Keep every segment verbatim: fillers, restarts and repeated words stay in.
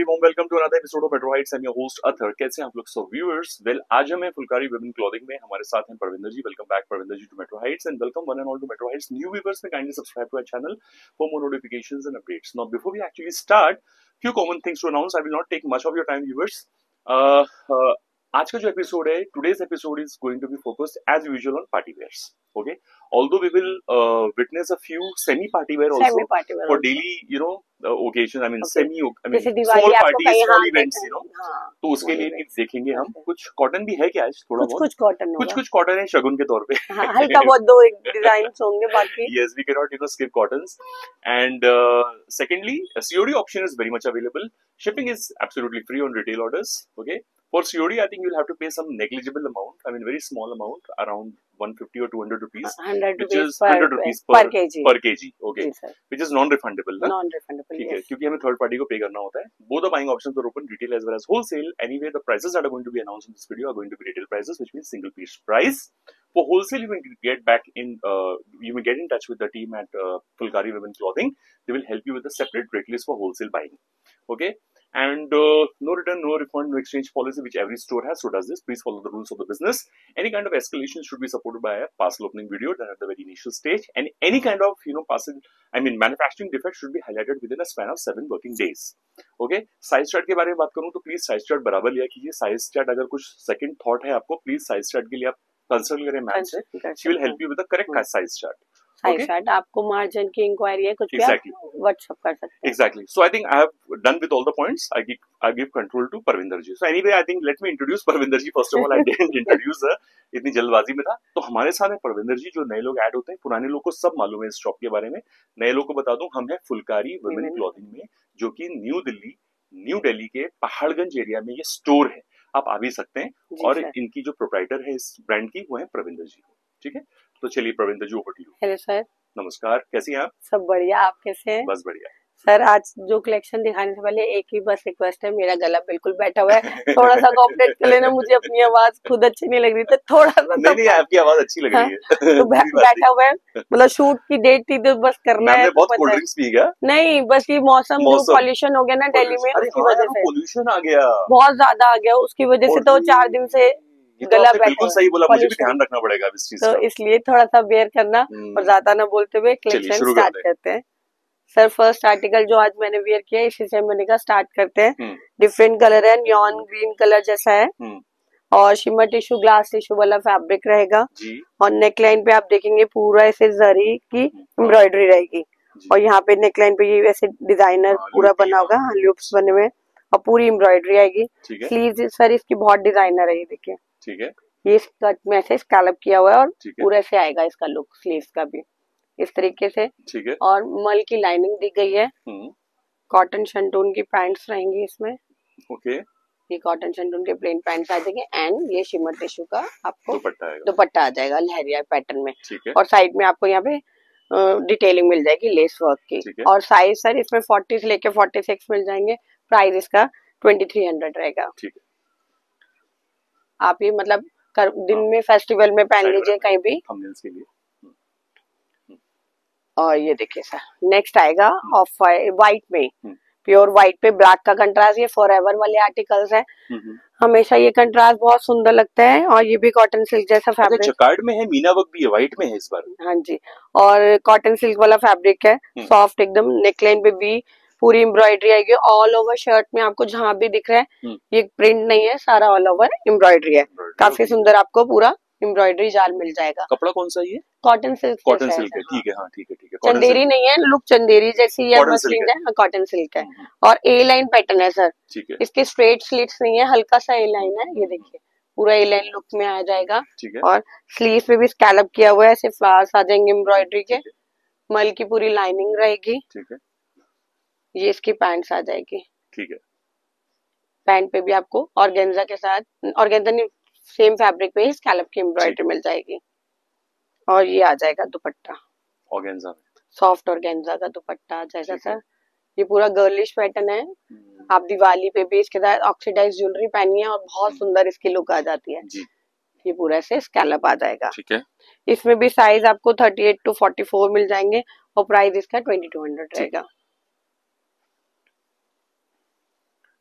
Very warm welcome to another episode of Metro Heights. I am your host Athar. कैसे हैं आप लोग? So viewers, well आज हम हैं फुलकारी विमेन क्लॉथिंग में। हमारे साथ हैं Parvinder ji. Welcome back Parvinder ji to Metro Heights and welcome one and all to Metro Heights. New viewers में kindly subscribe to our channel for more notifications and updates. Now before we actually start, few common things to announce. I will not take much of your time viewers. आज का जो episode है, today's episode is going to be focused as usual on party wears. Okay, although we will uh, witness a few semi party wear also semi party wear for also. daily, you know, uh, occasions. I mean, Okay. semi, I mean, small parties, small events, you know. हाँ, तो उसके लिए भी देखेंगे हम. कुछ cotton भी है क्या आज? थोड़ा बहुत. कुछ कॉटन कुछ कुछ कॉटन है शगुन के तौर पे. हाँ, हल्का बहुत दो एक डिजाइन होंगे बाकी. Yes, we cannot, you know, skip cottons. And uh, secondly, a C O D option is very much available. Shipping is absolutely free on retail orders. Okay. For C O D, I think you'll have to pay some negligible amount. I mean, very small amount, around one fifty or two hundred rupees. one hundred which rupees is per, one hundred rupees per, per kg. Per kg. Okay. Yes, which is non-refundable. ना? Non-refundable. ठीक yes. है, क्योंकि हमें third party को पे करना होता है. Both the buying options are open, retail as well as wholesale. Anyway, the prices that are going to be announced in this video are going to be retail prices, which means single piece price. For wholesale, you can get back in. Uh, you may get in touch with the team at uh, Fulkari Women Clothing. They will help you with a separate rate list for wholesale buying. Okay. And uh, no return, no refund, no exchange policy, which every store has. So does this. Please follow the rules of the business. Any kind of escalation should be supported by a parcel opening video done at the very initial stage. And any kind of, you know, parcel, I mean, manufacturing defect should be highlighted within a span of seven working days. Okay. Size chart के बारे में बात करूँ तो please size chart बराबर लिया कीजिए. Size chart अगर कुछ सेकंड थॉट है आपको, प्लीज साइज चार्ट के लिए आप कंसल्ट करें मैम से. She will help you with the correct size chart. Size chart. आपको मार्जिन की इंक्वायरी है कुछ exactly. व्हाट्सएप कर सकते हैं. Exactly. So I think I have done with all the points. I give I give control to Parvinder ji. So anyway, I think let me introduce Parvinder ji. First of all, I didn't introduce her. इतनी जल्दबाजी में था. तो हमारे साथ है परविंदर जी. जो नए लोग ऐड होते हैं, पुराने लोग को सब मालूम है इस शॉप के बारे में. नए लोग को बता दूं, हम है फुलकारी वुमेन क्लॉथिंग में, जो कि न्यू दिल्ली न्यू दिल्ली के पहाड़गंज एरिया में ये स्टोर है. आप आ भी सकते हैं. और इनकी जो प्रोप्राइटर है इस ब्रांड की, वो है परविंदर जी. ठीक है, तो चलिए Parvinder ji, over to you. Hello sir. नमस्कार, कैसी हैं आप? सब बढ़िया, आप कैसे हैं? बस बढ़िया सर. आज जो कलेक्शन दिखाने से पहले एक ही बस रिक्वेस्ट है, मेरा गला बिल्कुल बैठा हुआ है, थोड़ा सा कोऑपरेट कर लेना. मुझे अपनी आवाज खुद अच्छी नहीं लग रही, तो थोड़ा सा. नहीं नहीं, आपकी आवाज अच्छी लग रही है. तो बैठा हुआ है, मतलब शूट की डेट थी तो बस करना है. बहुत कोल्ड ड्रिंक्स पी गया? नहीं, बस ये मौसम जो पॉल्यूशन हो गया ना दिल्ली में, उसकी वजह से पॉल्यूशन आ गया, बहुत ज्यादा आ गया. उसकी वजह से तो चार दिन से गला बैठा. बिल्कुल सही बोला, मुझे भी ध्यान रखना पड़ेगा इस चीज का. तो इसलिए थोड़ा सा बेयर करना और ज्यादा ना बोलते हुए कलेक्शन स्टार्ट करते हैं. सर, फर्स्ट आर्टिकल जो आज मैंने वेयर किया, इसी से मैंने कहा स्टार्ट करते हैं. डिफरेंट कलर है, नियॉन ग्रीन कलर जैसा है, और शिमर टिश्यू ग्लास टिश्यू वाला फैब्रिक रहेगा. और नेकलाइन पे आप देखेंगे पूरा ऐसे जरी की एम्ब्रॉयडरी रहेगी, और यहाँ पे नेकलाइन पे ये वैसे डिजाइनर पूरा बना होगा, लूप्स बने हुए, और पूरी एम्ब्रॉयडरी आएगी. स्लीव सर इसकी बहुत डिजाइनर है, ये देखिए. ठीक है, ये स्कर्ट में ऐसे स्कैलप किया हुआ है, और पूरा ऐसे आएगा इसका लुक स्लीव्स का भी इस तरीके से. ठीक है, और मल की लाइनिंग दी गई है. कॉटन शंटून की पैंट्स रहेंगी इसमें. ओके, ये कॉटन शंटून के प्लेन पैंट्स आ जाएंगे, एंड ये शिमर टिश्यू का आपको दुपट्टा आ जाएगा लहरिया पैटर्न में. और साइड में आपको यहाँ पे डिटेलिंग मिल जाएगी लेस वर्क की. और साइज सर इसमें फोर्टी से लेके फोर्टी सिक्स मिल जाएंगे. प्राइस इसका ट्वेंटी थ्री हंड्रेड रहेगा. ठीक है, आप ये मतलब कर, दिन में फेस्टिवल में पहन लीजिए कहीं भी के लिए. और ये देखिए सर, नेक्स्ट आएगा ऑफ व्हाइट में, प्योर व्हाइट पे ब्लैक का कंट्रास्ट. ये फॉरएवर वाले आर्टिकल्स है, हमेशा ये कंट्रास्ट बहुत सुंदर लगता है. और ये भी कॉटन सिल्क जैसा फैब्रिक, जकार्ड में है, मीना वर्क भी है, व्हाइट में है इस बार. हाँ जी, और कॉटन सिल्क वाला फैब्रिक है, सॉफ्ट एकदम. नेकलाइन पे भी पूरी एम्ब्रॉयडरी आएगी. ऑल ओवर शर्ट में आपको जहाँ भी दिख रहा है ये प्रिंट नहीं है, सारा ऑल ओवर एम्ब्रॉयडरी है. काफी सुंदर आपको पूरा एम्ब्रॉयडरी जाल मिल जाएगा. कपड़ा कौन सा ये? Cotton silk. कॉटन सिल्क है, ठीक है. हाँ ठीक है, ठीक है. चंदेरी नहीं है, लुक चंदेरी जैसी है, मसलिन है, कॉटन सिल्क है. और ए लाइन पैटर्न है सर. इसके स्ट्रेट स्लिट्स नहीं है, हल्का सा ए लाइन है. ये देखिए पूरा ए लाइन लुक में आ जाएगा. और स्लीव पे भी स्कैलप किया हुआ है, ऐसे फ्लावर्स आ जाएंगे एम्ब्रॉयडरी के. मल की पूरी लाइनिंग रहेगी. ठीक है, ये इसकी पैंट्स आ जाएगी. ठीक है, पैंट पे भी आपको ऑर्गेन्जा के साथ, ऑर्गेन्जा नहीं, सेम फैब्रिक पे ही स्कैलप की एम्ब्रॉयडरी मिल जाएगी. और ये आ जाएगा दुपट्टा ऑर्गेन्जा में, सॉफ्ट ऑर्गेन्जा का दुपट्टा आ जाएगा सर. ये पूरा गर्लिश पैटर्न है. आप दिवाली पे भी इसके साथ ऑक्सीडाइज ज्वेलरी पहनिए और बहुत सुंदर इसकी लुक आ जाती है. ये पूरा ऐसे स्कैलप आ जाएगा. ठीक है, इसमें भी साइज आपको thirty eight to forty four मिल जाएंगे, और प्राइस इसका ट्वेंटी टू हंड्रेड रहेगा.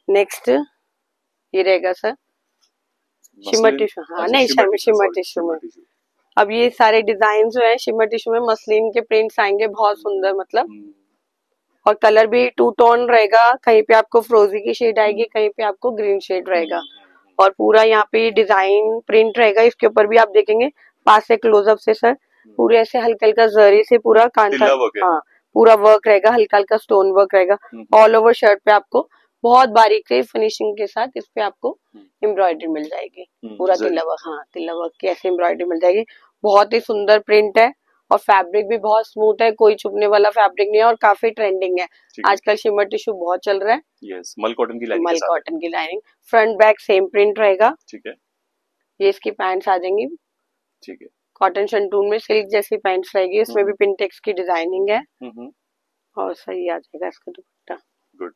नेक्स्ट ये रहेगा सर शिमर टिश्यू, हाँ नहीं शिमर टिश्यू में। अब ये सारे डिजाइन जो है शिमर टिश्यू में मसलिन के प्रिंट्स आएंगे बहुत सुंदर, मतलब और कलर भी टू टोन रहेगा, कहीं पे आपको फ्रोजी की शेड आएगी, कहीं पे आपको ग्रीन शेड रहेगा, और पूरा यहाँ पे डिजाइन प्रिंट रहेगा। इसके ऊपर भी आप देखेंगे पास से क्लोजअप से सर पूरे ऐसे हल्का हल्का जरी से पूरा कांटा, हाँ पूरा वर्क रहेगा, हल्का हल्का स्टोन वर्क रहेगा ऑल ओवर शर्ट पे। आपको बहुत बारीक से फिनिशिंग के साथ इस पे आपको एम्ब्रॉयडरी मिल जाएगी, पूरा तिल्ला वर्क, हाँ तिल्ला वर्क की ऐसे एम्ब्रॉयडरी मिल जाएगी। बहुत ही सुंदर प्रिंट है और फैब्रिक भी बहुत स्मूथ है, कोई चुभने वाला फैब्रिक नहीं है और काफी ट्रेंडिंग है आजकल। शिमर टिश्यू बहुत चल रहा है। यस, मल कॉटन की लाइनिंग, मल कॉटन की lining, front back same print रहेगा। ठीक है, ये इसकी पैंट्स आ जाएंगी, ठीक है, कॉटन शंटून में सिल्क जैसी पैंट्स रहेगी, इसमें भी पिंटेक्स की डिजाइनिंग है और सही आ जाएगा इसका दुपट्टा। गुड,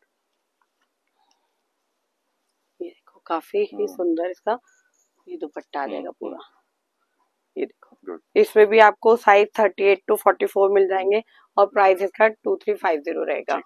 ये देखो काफी ही सुंदर इसका ये दुपट्टा आ जाएगा पूरा। ये देखो Good. इसमें भी आपको size thirty eight to forty four मिल जाएंगे और प्राइस इसका टू थ्री फाइव जीरो रहेगा।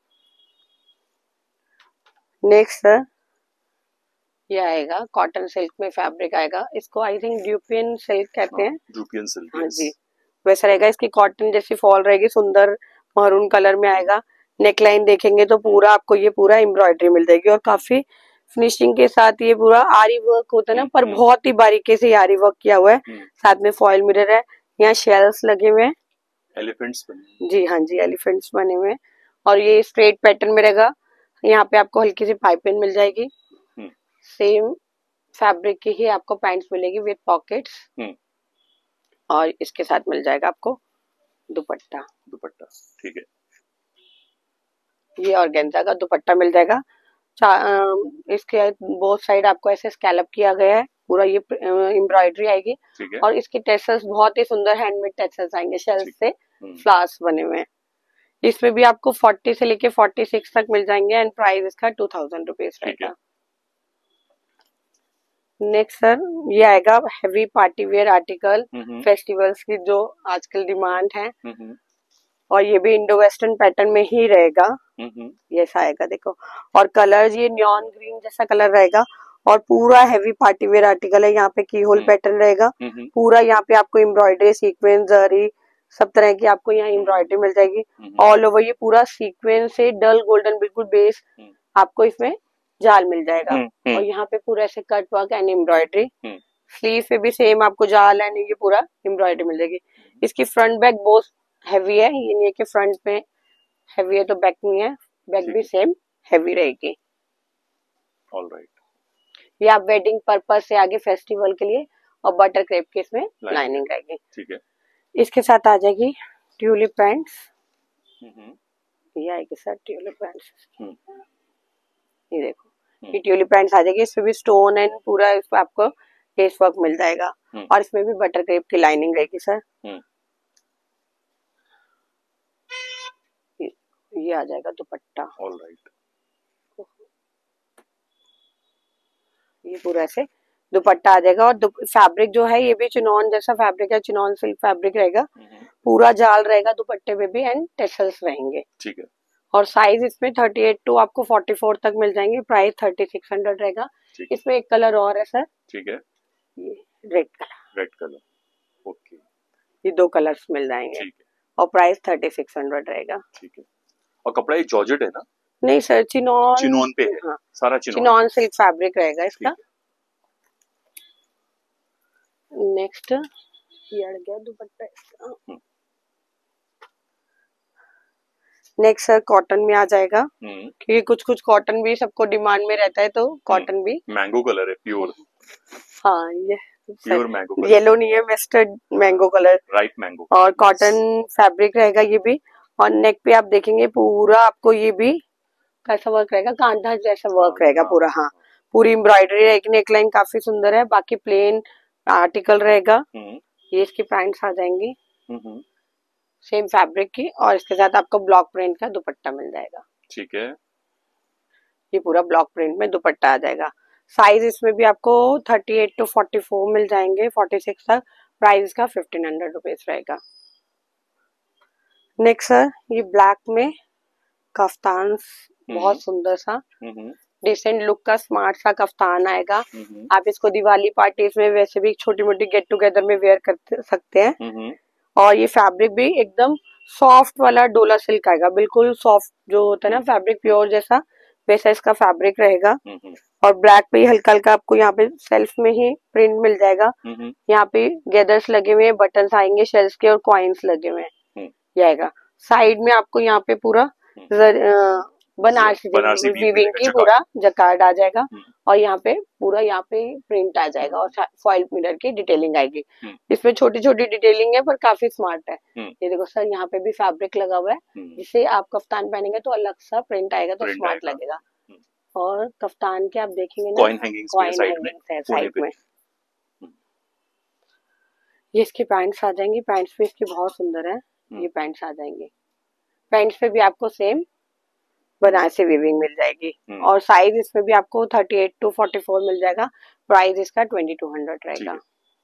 नेक्स्ट सर ये आएगा कॉटन सिल्क में फैब्रिक आएगा, इसको आई थिंक ड्यूपियन सिल्क कहते हैं। ड्यूपियन सिल्क, हाँ जी वैसा रहेगा। इसकी कॉटन जैसी फॉल रहेगी, सुंदर मरून कलर में आएगा। नेकलाइन देखेंगे तो पूरा आपको ये पूरा एम्ब्रॉयडरी मिल जाएगी और काफी फिनिशिंग के साथ ये पूरा आरी वर्क होता है ना, पर बहुत ही बारीकी से आरी वर्क किया हुआ है। साथ में फॉयल मिरर है, यहाँ शेल्स लगे हुए हैं, एलिफेंट्स बने, जी हाँ जी एलिफेंट्स बने हुए हैं और ये स्ट्रेट पैटर्न में रहेगा। यहाँ पे आपको हल्की सी पाइपिंग मिल जाएगी, सेम फैब्रिक की ही आपको पैंट्स मिलेगी विद पॉकेट्स और इसके साथ मिल जाएगा आपको दुपट्टा। दुपट्टा ठीक है, ये ऑर्गेन्जा का दुपट्टा मिल जाएगा। इसके बोथ साइड आपको ऐसे स्कैलप किया गया है, पूरा ये एम्ब्रॉयडरी आएगी और इसके टेसल्स बहुत ही सुंदर हैंडमेड टेसल्स आएंगे, शेल्स से फ्लावर्स बने हुए हैं। इसमें भी आपको फोर्टी से लेके फोर्टी सिक्स तक मिल जाएंगे एंड प्राइस इसका टू थाउजेंड रुपीज रहेगा। नेक्स्ट सर ये आएगा heavy party wear article, festivals की जो आजकल डिमांड है और ये भी इंडो वेस्टर्न पैटर्न में ही रहेगा। ये आएगा देखो और कलर ये न्यॉन ग्रीन जैसा कलर रहेगा और पूरा हेवी पार्टी वेयर आर्टिकल है। यहाँ पे की होल पैटर्न रहेगा, पूरा यहाँ पे आपको एम्ब्रॉयडरी सीक्वेंस जरी सब तरह की आपको यहाँ एम्ब्रॉयडरी मिल जाएगी ऑल ओवर। ये पूरा सीक्वेंस से डल गोल्डन बिल्कुल बेस आपको इसमें जाल मिल जाएगा और यहाँ पे पूरा ऐसे cut work and embroidery. Sleeve पे भी सेम आपको जाल एंड ये पूरा एम्ब्रॉयडरी मिल जाएगी। इसकी फ्रंट बैक बहुत हैवी है, ये नहीं है कि फ्रंट पे हैवी है तो बैक नहीं है, बैक भी सेम हैवी रहेगी। ऑलराइट, ये आप वेडिंग पर्पज से आगे फेस्टिवल के लिए और बटर क्रेप की इसमें लाइनिंग रहेगी। ठीक है, इसके साथ आ जाएगी ट्यूलिप पैंट्स, ये आएगी सर ट्यूलिप पैंट्स। ये देखो ये ट्यूलिप पैंट्स आ जाएगी, इसमें भी स्टोन एंड पूरा इस पे आपको लेस वर्क मिल जाएगा और इसमें भी बटर क्रेप की लाइनिंग रहेगी सर। ये, ये आ जाएगा दुपट्टा। ऑलराइट, ये पूरा ऐसे दुपट्टा आ जाएगा और फैब्रिक जो है ये भी चिनॉन जैसा फैब्रिक है, चिनॉन सिल्क फैब्रिक रहेगा, पूरा जाल रहेगा दुपट्टे में भी एंड टेसल्स रहेंगे। ठीक है, और साइज इसमें थर्टी एट टू आपको फोर्टी फोर तक मिल जाएंगे, प्राइस थर्टी सिक्स हंड्रेड रहेगा। इसमें एक कलर और है सर, ठीक है, ये red colour, red colour, okay, ये दो कलर्स मिल जाएंगे। ठीक है, और प्राइस थर्टी सिक्स हंड्रेड रहेगा। ठीक है, और कपड़ा ये जॉर्जेट है ना? नहीं सर चिनॉन, चिनॉन पे है, हाँ, सारा चिनॉन, चिनॉन सिल्क फैब्रिक रहेगा इसका। नेक्स्ट ये अड़ गया दुपट्टा इसका। नेक्स्ट सर कॉटन में आ जाएगा, क्योंकि कुछ कुछ कॉटन भी सबको डिमांड में रहता है तो कॉटन भी। मैंगो कलर है प्योर, हाँ ये प्योर मैंगो, येलो नहीं है, mustard mango colour, right mango, और कॉटन फैब्रिक रहेगा ये भी। और नेक पे आप देखेंगे पूरा आपको ये भी कैसा वर्क रहेगा, कांधा जैसा वर्क रहेगा पूरा। हाँ पूरी एम्ब्रॉयडरी रहेगी, नेकलाइन काफी सुंदर है, बाकी प्लेन आर्टिकल रहेगा। ये इसकी पैंट्स आ जाएंगी सेम फैब्रिक की और इसके साथ आपको ब्लॉक प्रिंट का दुपट्टा मिल जाएगा। ठीक है, ये पूरा ब्लॉक प्रिंट में दुपट्टा आ जाएगा। साइज इसमें भी आपको thirty eight to forty four मिल जाएंगे, फोर्टी सिक्स तक, प्राइस का फिफ्टीन हंड्रेड रुपीज रहेगा। नेक्स्ट सर ये ब्लैक में कफ्तान बहुत सुंदर सा डिसेंट लुक का स्मार्ट सा कफ्तान आएगा। आप इसको दिवाली पार्टीज में वैसे भी छोटी मोटी गेट टुगेदर में वेयर कर सकते हैं। और ये फैब्रिक भी एकदम सॉफ्ट वाला डोला सिल्क आएगा, बिल्कुल सॉफ्ट जो होता है ना फैब्रिक प्योर जैसा, वैसा इसका फैब्रिक रहेगा। और ब्लैक पे हल्का हल्का आपको यहाँ पे सेल्फ में ही प्रिंट मिल जाएगा। यहाँ पे गैदर्स लगे हुए हैं, बटन्स आएंगे शेल्स के और कॉइन्स लगे हुए हैं ये आएगा। साइड में आपको यहाँ पे पूरा बनारसी वीविंग की पूरा जकार्ड आ जाएगा और यहाँ पे पूरा यहाँ पे प्रिंट आ जाएगा और फॉइल मिरर की डिटेलिंग आएगी। इसमें छोटी छोटी डिटेलिंग है पर काफी स्मार्ट है। ये देखो सर, यहाँ पे भी फैब्रिक लगा हुआ है, जिसे आप कफ्तान पहनेंगे तो अलग सा प्रिंट आएगा तो स्मार्ट लगेगा। और कफ्तान के आप देखेंगे ना कॉइन हैंगिंग्स है साइड में। ये इसकी पैंट्स आ जाएंगी, पैंट्स भी इसकी बहुत सुंदर है। ये पैंट्स आ जाएंगे, पैंट्स पे भी आपको सेम बनारसी वीविंग मिल जाएगी। और साइज इसमें भी आपको thirty eight to forty four मिल जाएगा। प्राइस इसका ट्वेंटी टू हंड्रेड रहेगा।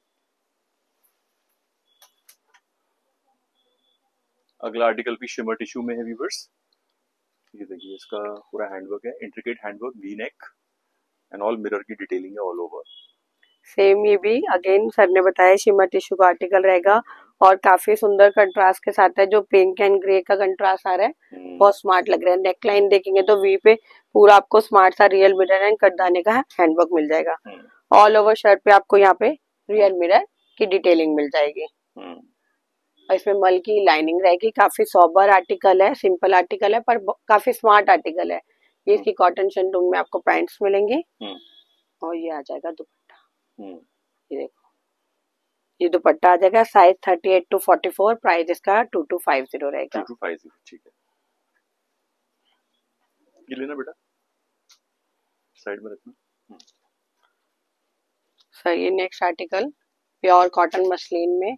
अगला आर्टिकल भी शिमर टिश्यू में है व्यूअर्स। ये देखिए इसका पूरा हैंडवर्क है, intricate handwork, V neck and all mirror की डिटेलिंग है ऑल ओवर। सेम ये भी अगेन सर ने बताया शिमर टिश्यू का आर्टिकल रहेगा और काफी सुंदर कंट्रास्ट के साथ है। जो पिंक एंड ग्रे का कंट्रास्ट आ रहा है बहुत स्मार्ट लग रहा है। नेकलाइन देखेंगे तो वी पे पूरा आपको स्मार्ट सा रियल मिरर एंड कटदाने का हैंडवर्क मिल जाएगा। ऑल ओवर शर्ट पे आपको यहाँ पे रियल मिरर की डिटेलिंग मिल जाएगी और इसमें मल की लाइनिंग रहेगी। काफी सोबर आर्टिकल है, सिंपल आर्टिकल है पर काफी स्मार्ट आर्टिकल है। ये इसकी कॉटन शंटून में आपको पैंट्स मिलेंगे और ये आ जाएगा दुपट्टा। ये देखो ये दुपट्टा आ जाएगा, size thirty eight to forty four, price इसका टू टू फाइव जीरो रहेगा। टू टू फाइव जीरो ठीक है। ये लेना बेटा, साइड में रखना। सर ये next article pure cotton muslin में,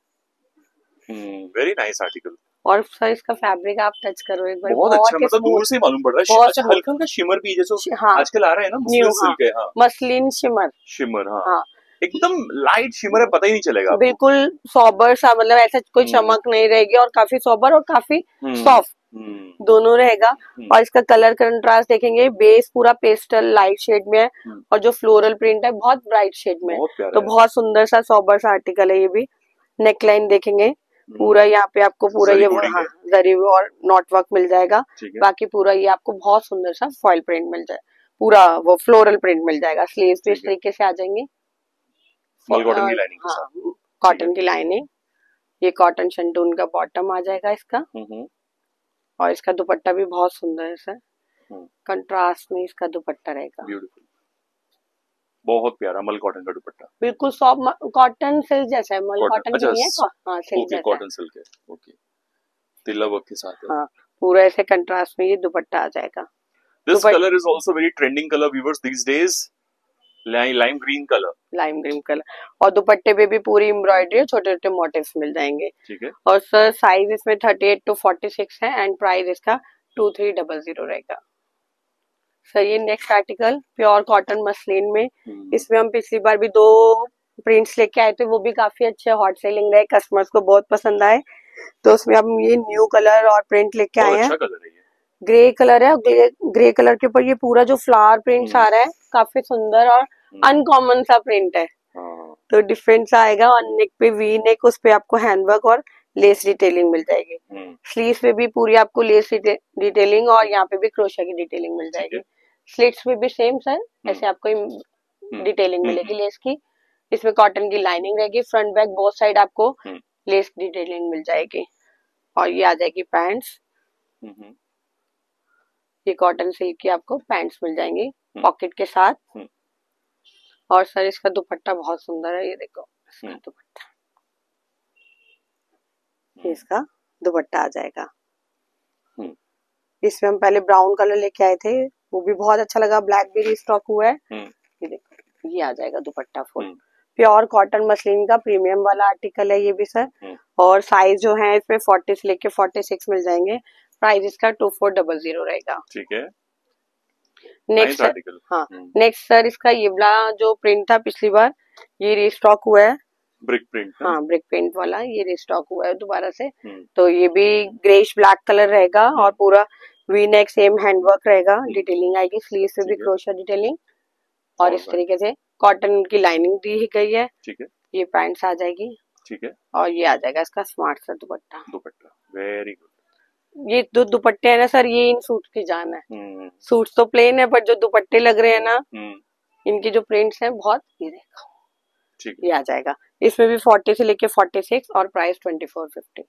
वेरी नाइस आर्टिकल। और सर इसका फैब्रिक आप टच करो एक बार, बहुत, बहुत अच्छा, मतलब दूर से मालूम पड़ रहा है। अच्छा हल्का हल्का शिमर भी जैसे हाँ, आजकल आ रहा है ना मसलिन सिल्क है। हाँ, मसलिन शिमर शिमर हाँ, हाँ। एकदम लाइट शिमर है, पता ही नहीं चलेगा। बिल्कुल सोबर सा, मतलब ऐसा कोई चमक नहीं रहेगी और काफी सोबर और काफी सॉफ्ट दोनों रहेगा। और इसका कलर कंट्रास्ट देखेंगे, बेस पूरा पेस्टल लाइट शेड में है और जो फ्लोरल प्रिंट है बहुत ब्राइट शेड में है, तो बहुत सुंदर सा सोबर सा आर्टिकल है ये भी। नेकलाइन देखेंगे पूरा यहाँ पे आपको पूरा ये हाँ, जरी और नॉट वर्क मिल जाएगा। बाकी पूरा ये आपको बहुत सुंदर सा फॉइल प्रिंट मिल जाए, पूरा वो फ्लोरल प्रिंट मिल जाएगा। स्लीव्स भी इस तरीके से आ जाएंगे, कॉटन की लाइनिंग। हाँ, कॉटन की लाइनिंग। ये कॉटन शंटून का बॉटम आ जाएगा इसका और इसका दुपट्टा भी बहुत सुंदर है सर, कंट्रास्ट में इसका दुपट्टा रहेगा। ब्यूटीफुल, बहुत प्यारा मल कॉटन का दुपट्टा, बिल्कुल सॉफ्ट कॉटन सिल्क जैसा है। मल कॉटन अच्छा, नहीं है, हाँ सिल्क जैसा, कॉटन सिल्क है। ओके, तिल्ला वर्क के साथ है। हाँ, पूरा ऐसे कंट्रास्ट में ये दुपट्टा आ जाएगा। This colour is also very trending colour viewers these days, lime green colour, lime green colour. और दुपट्टे पे भी पूरी एम्ब्रॉयडरी, छोटे छोटे मोटिव्स मिल जाएंगे। ठीक है। और सर साइज इसमें thirty eight to forty six है एंड प्राइस इसका टू थ्री डबल जीरो रहेगा। सर ये next article pure cotton muslin में, इसमें हम पिछली बार भी दो प्रिंट्स लेके आए थे, वो भी काफी अच्छे हॉट सेलिंग रहे, कस्टमर्स को बहुत पसंद आए, तो उसमें हम ये न्यू कलर और प्रिंट लेके आए हैं। अच्छा कलर है, ग्रे कलर है, ग्रे, ग्रे कलर के ऊपर ये पूरा जो फ्लावर प्रिंट आ रहा है काफी सुंदर और अनकॉमन सा प्रिंट है, तो डिफरेंट सा आएगा। और नेक पे वी नेक, उस पे आपको हैंडवर्क और लेस डिटेलिंग मिल जाएगी। स्लीव पे भी पूरी आपको लेस डिटेलिंग और यहाँ पे भी क्रोशा की डिटेलिंग मिल जाएगी। स्लिट्स पे भी सेम सर ऐसे आपको डिटेलिंग मिलेगी लेस की। इसमें कॉटन की लाइनिंग रहेगी, फ्रंट बैक बोथ साइड आपको लेस डिटेलिंग मिल जाएगी। और ये आ जाएगी पैंट्स, ये कॉटन सिल्क की आपको पैंट्स मिल जाएंगी पॉकेट के साथ। और सर इसका दुपट्टा बहुत सुंदर है, ये देखो इसका दुपट्टा, ये इसका दुपट्टा आ जाएगा। इसमें हम पहले ब्राउन कलर लेके आए थे, वो भी बहुत अच्छा लगा, ब्लैक भी रिस्टॉक हुआ है। ये देखो ये आ जाएगा dupatta full pure cotton muslin का प्रीमियम वाला आर्टिकल है ये भी सर। और साइज जो है इसमें फोर्टी से लेके फोर्टी सिक्स मिल जाएंगे। प्राइस इसका टू फोर डबल जीरो रहेगा। ठीक है। नेक्स्ट आर्टिकल, हाँ नेक्स्ट सर इसका ये वाला जो प्रिंट था पिछली बार, ये रिस्टॉक हुआ है, ब्रिक प्रिंट। हाँ ब्रिक प्रिंट वाला ये रिस्टॉक हुआ है दोबारा से। तो ये भी ग्रेश ब्लैक कलर रहेगा और पूरा वी नेक सेम हैंडवर्क रहेगा, डिटेलिंग आएगी, स्लीव्स पे भी क्रोशा डिटेलिंग और इस तरीके से कॉटन की लाइनिंग दी गई है। ठीक है, ये पैंट्स आ जाएगी। ठीक है, और ये आ जाएगा इसका स्मार्ट सा दुपट्टा। Dupatta very good. ये जो दुपट्टे है ना सर, ये इन सूट की जान है। सूट तो प्लेन है, पर जो दुपट्टे लग रहे हैं ना, इनकी जो प्रिंट्स हैं बहुत, ये देखो, ठीक ये आ जाएगा। इसमें भी फोर्टी से लेके फोर्टी सिक्स और प्राइस ट्वेंटी फोर फिफ्टी।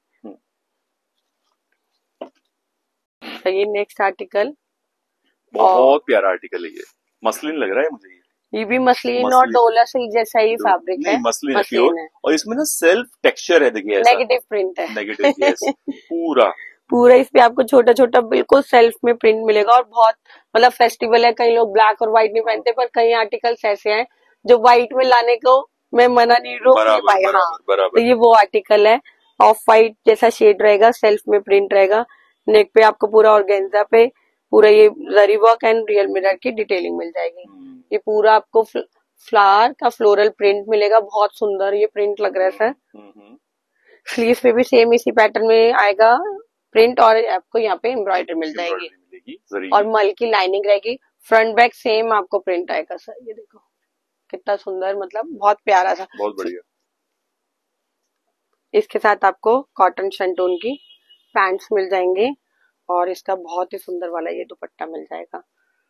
तो ये नेक्स्ट आर्टिकल बहुत प्यारा आर्टिकल है, ये मसलिन लग रहा है मुझे। ये ये भी मसलिन और डोला सिल्क जैसा ही फैब्रिक है, मसलिन है प्योर, और इसमें ना सेल्फ टेक्सचर है, देखिए ऐसा नेगेटिव प्रिंट है, नेगेटिव यस पूरा पूरा इस पे आपको छोटा छोटा बिल्कुल सेल्फ में प्रिंट मिलेगा। और बहुत मतलब फेस्टिवल है, कई लोग ब्लैक और व्हाइट नहीं पहनते, पर कई आर्टिकल्स ऐसे हैं जो व्हाइट में लाने को मैं मना नहीं रोक नहीं पाई। हाँ, तो ये वो आर्टिकल है, ऑफ व्हाइट जैसा शेड रहेगा, सेल्फ में प्रिंट रहेगा, नेक पे आपको पूरा ऑर्गेन्जा पे पूरा ये zari work and real mirror की डिटेलिंग मिल जाएगी। ये पूरा आपको फ्लावर का फ्लोरल प्रिंट मिलेगा, बहुत सुंदर ये प्रिंट लग रहा है सर। स्लीव पे भी सेम इसी पैटर्न में आएगा प्रिंट, और आपको यहाँ पे एम्ब्रॉयडरी मिल जाएगी और मल की लाइनिंग रहेगी। फ्रंट बैक सेम आपको प्रिंट आएगा सर, ये देखो कितना सुंदर, मतलब बहुत प्यारा सा, बहुत बढ़िया। इसके साथ आपको कॉटन शंटून की पैंट्स मिल जाएंगे और इसका बहुत ही सुंदर वाला ये दुपट्टा मिल जाएगा।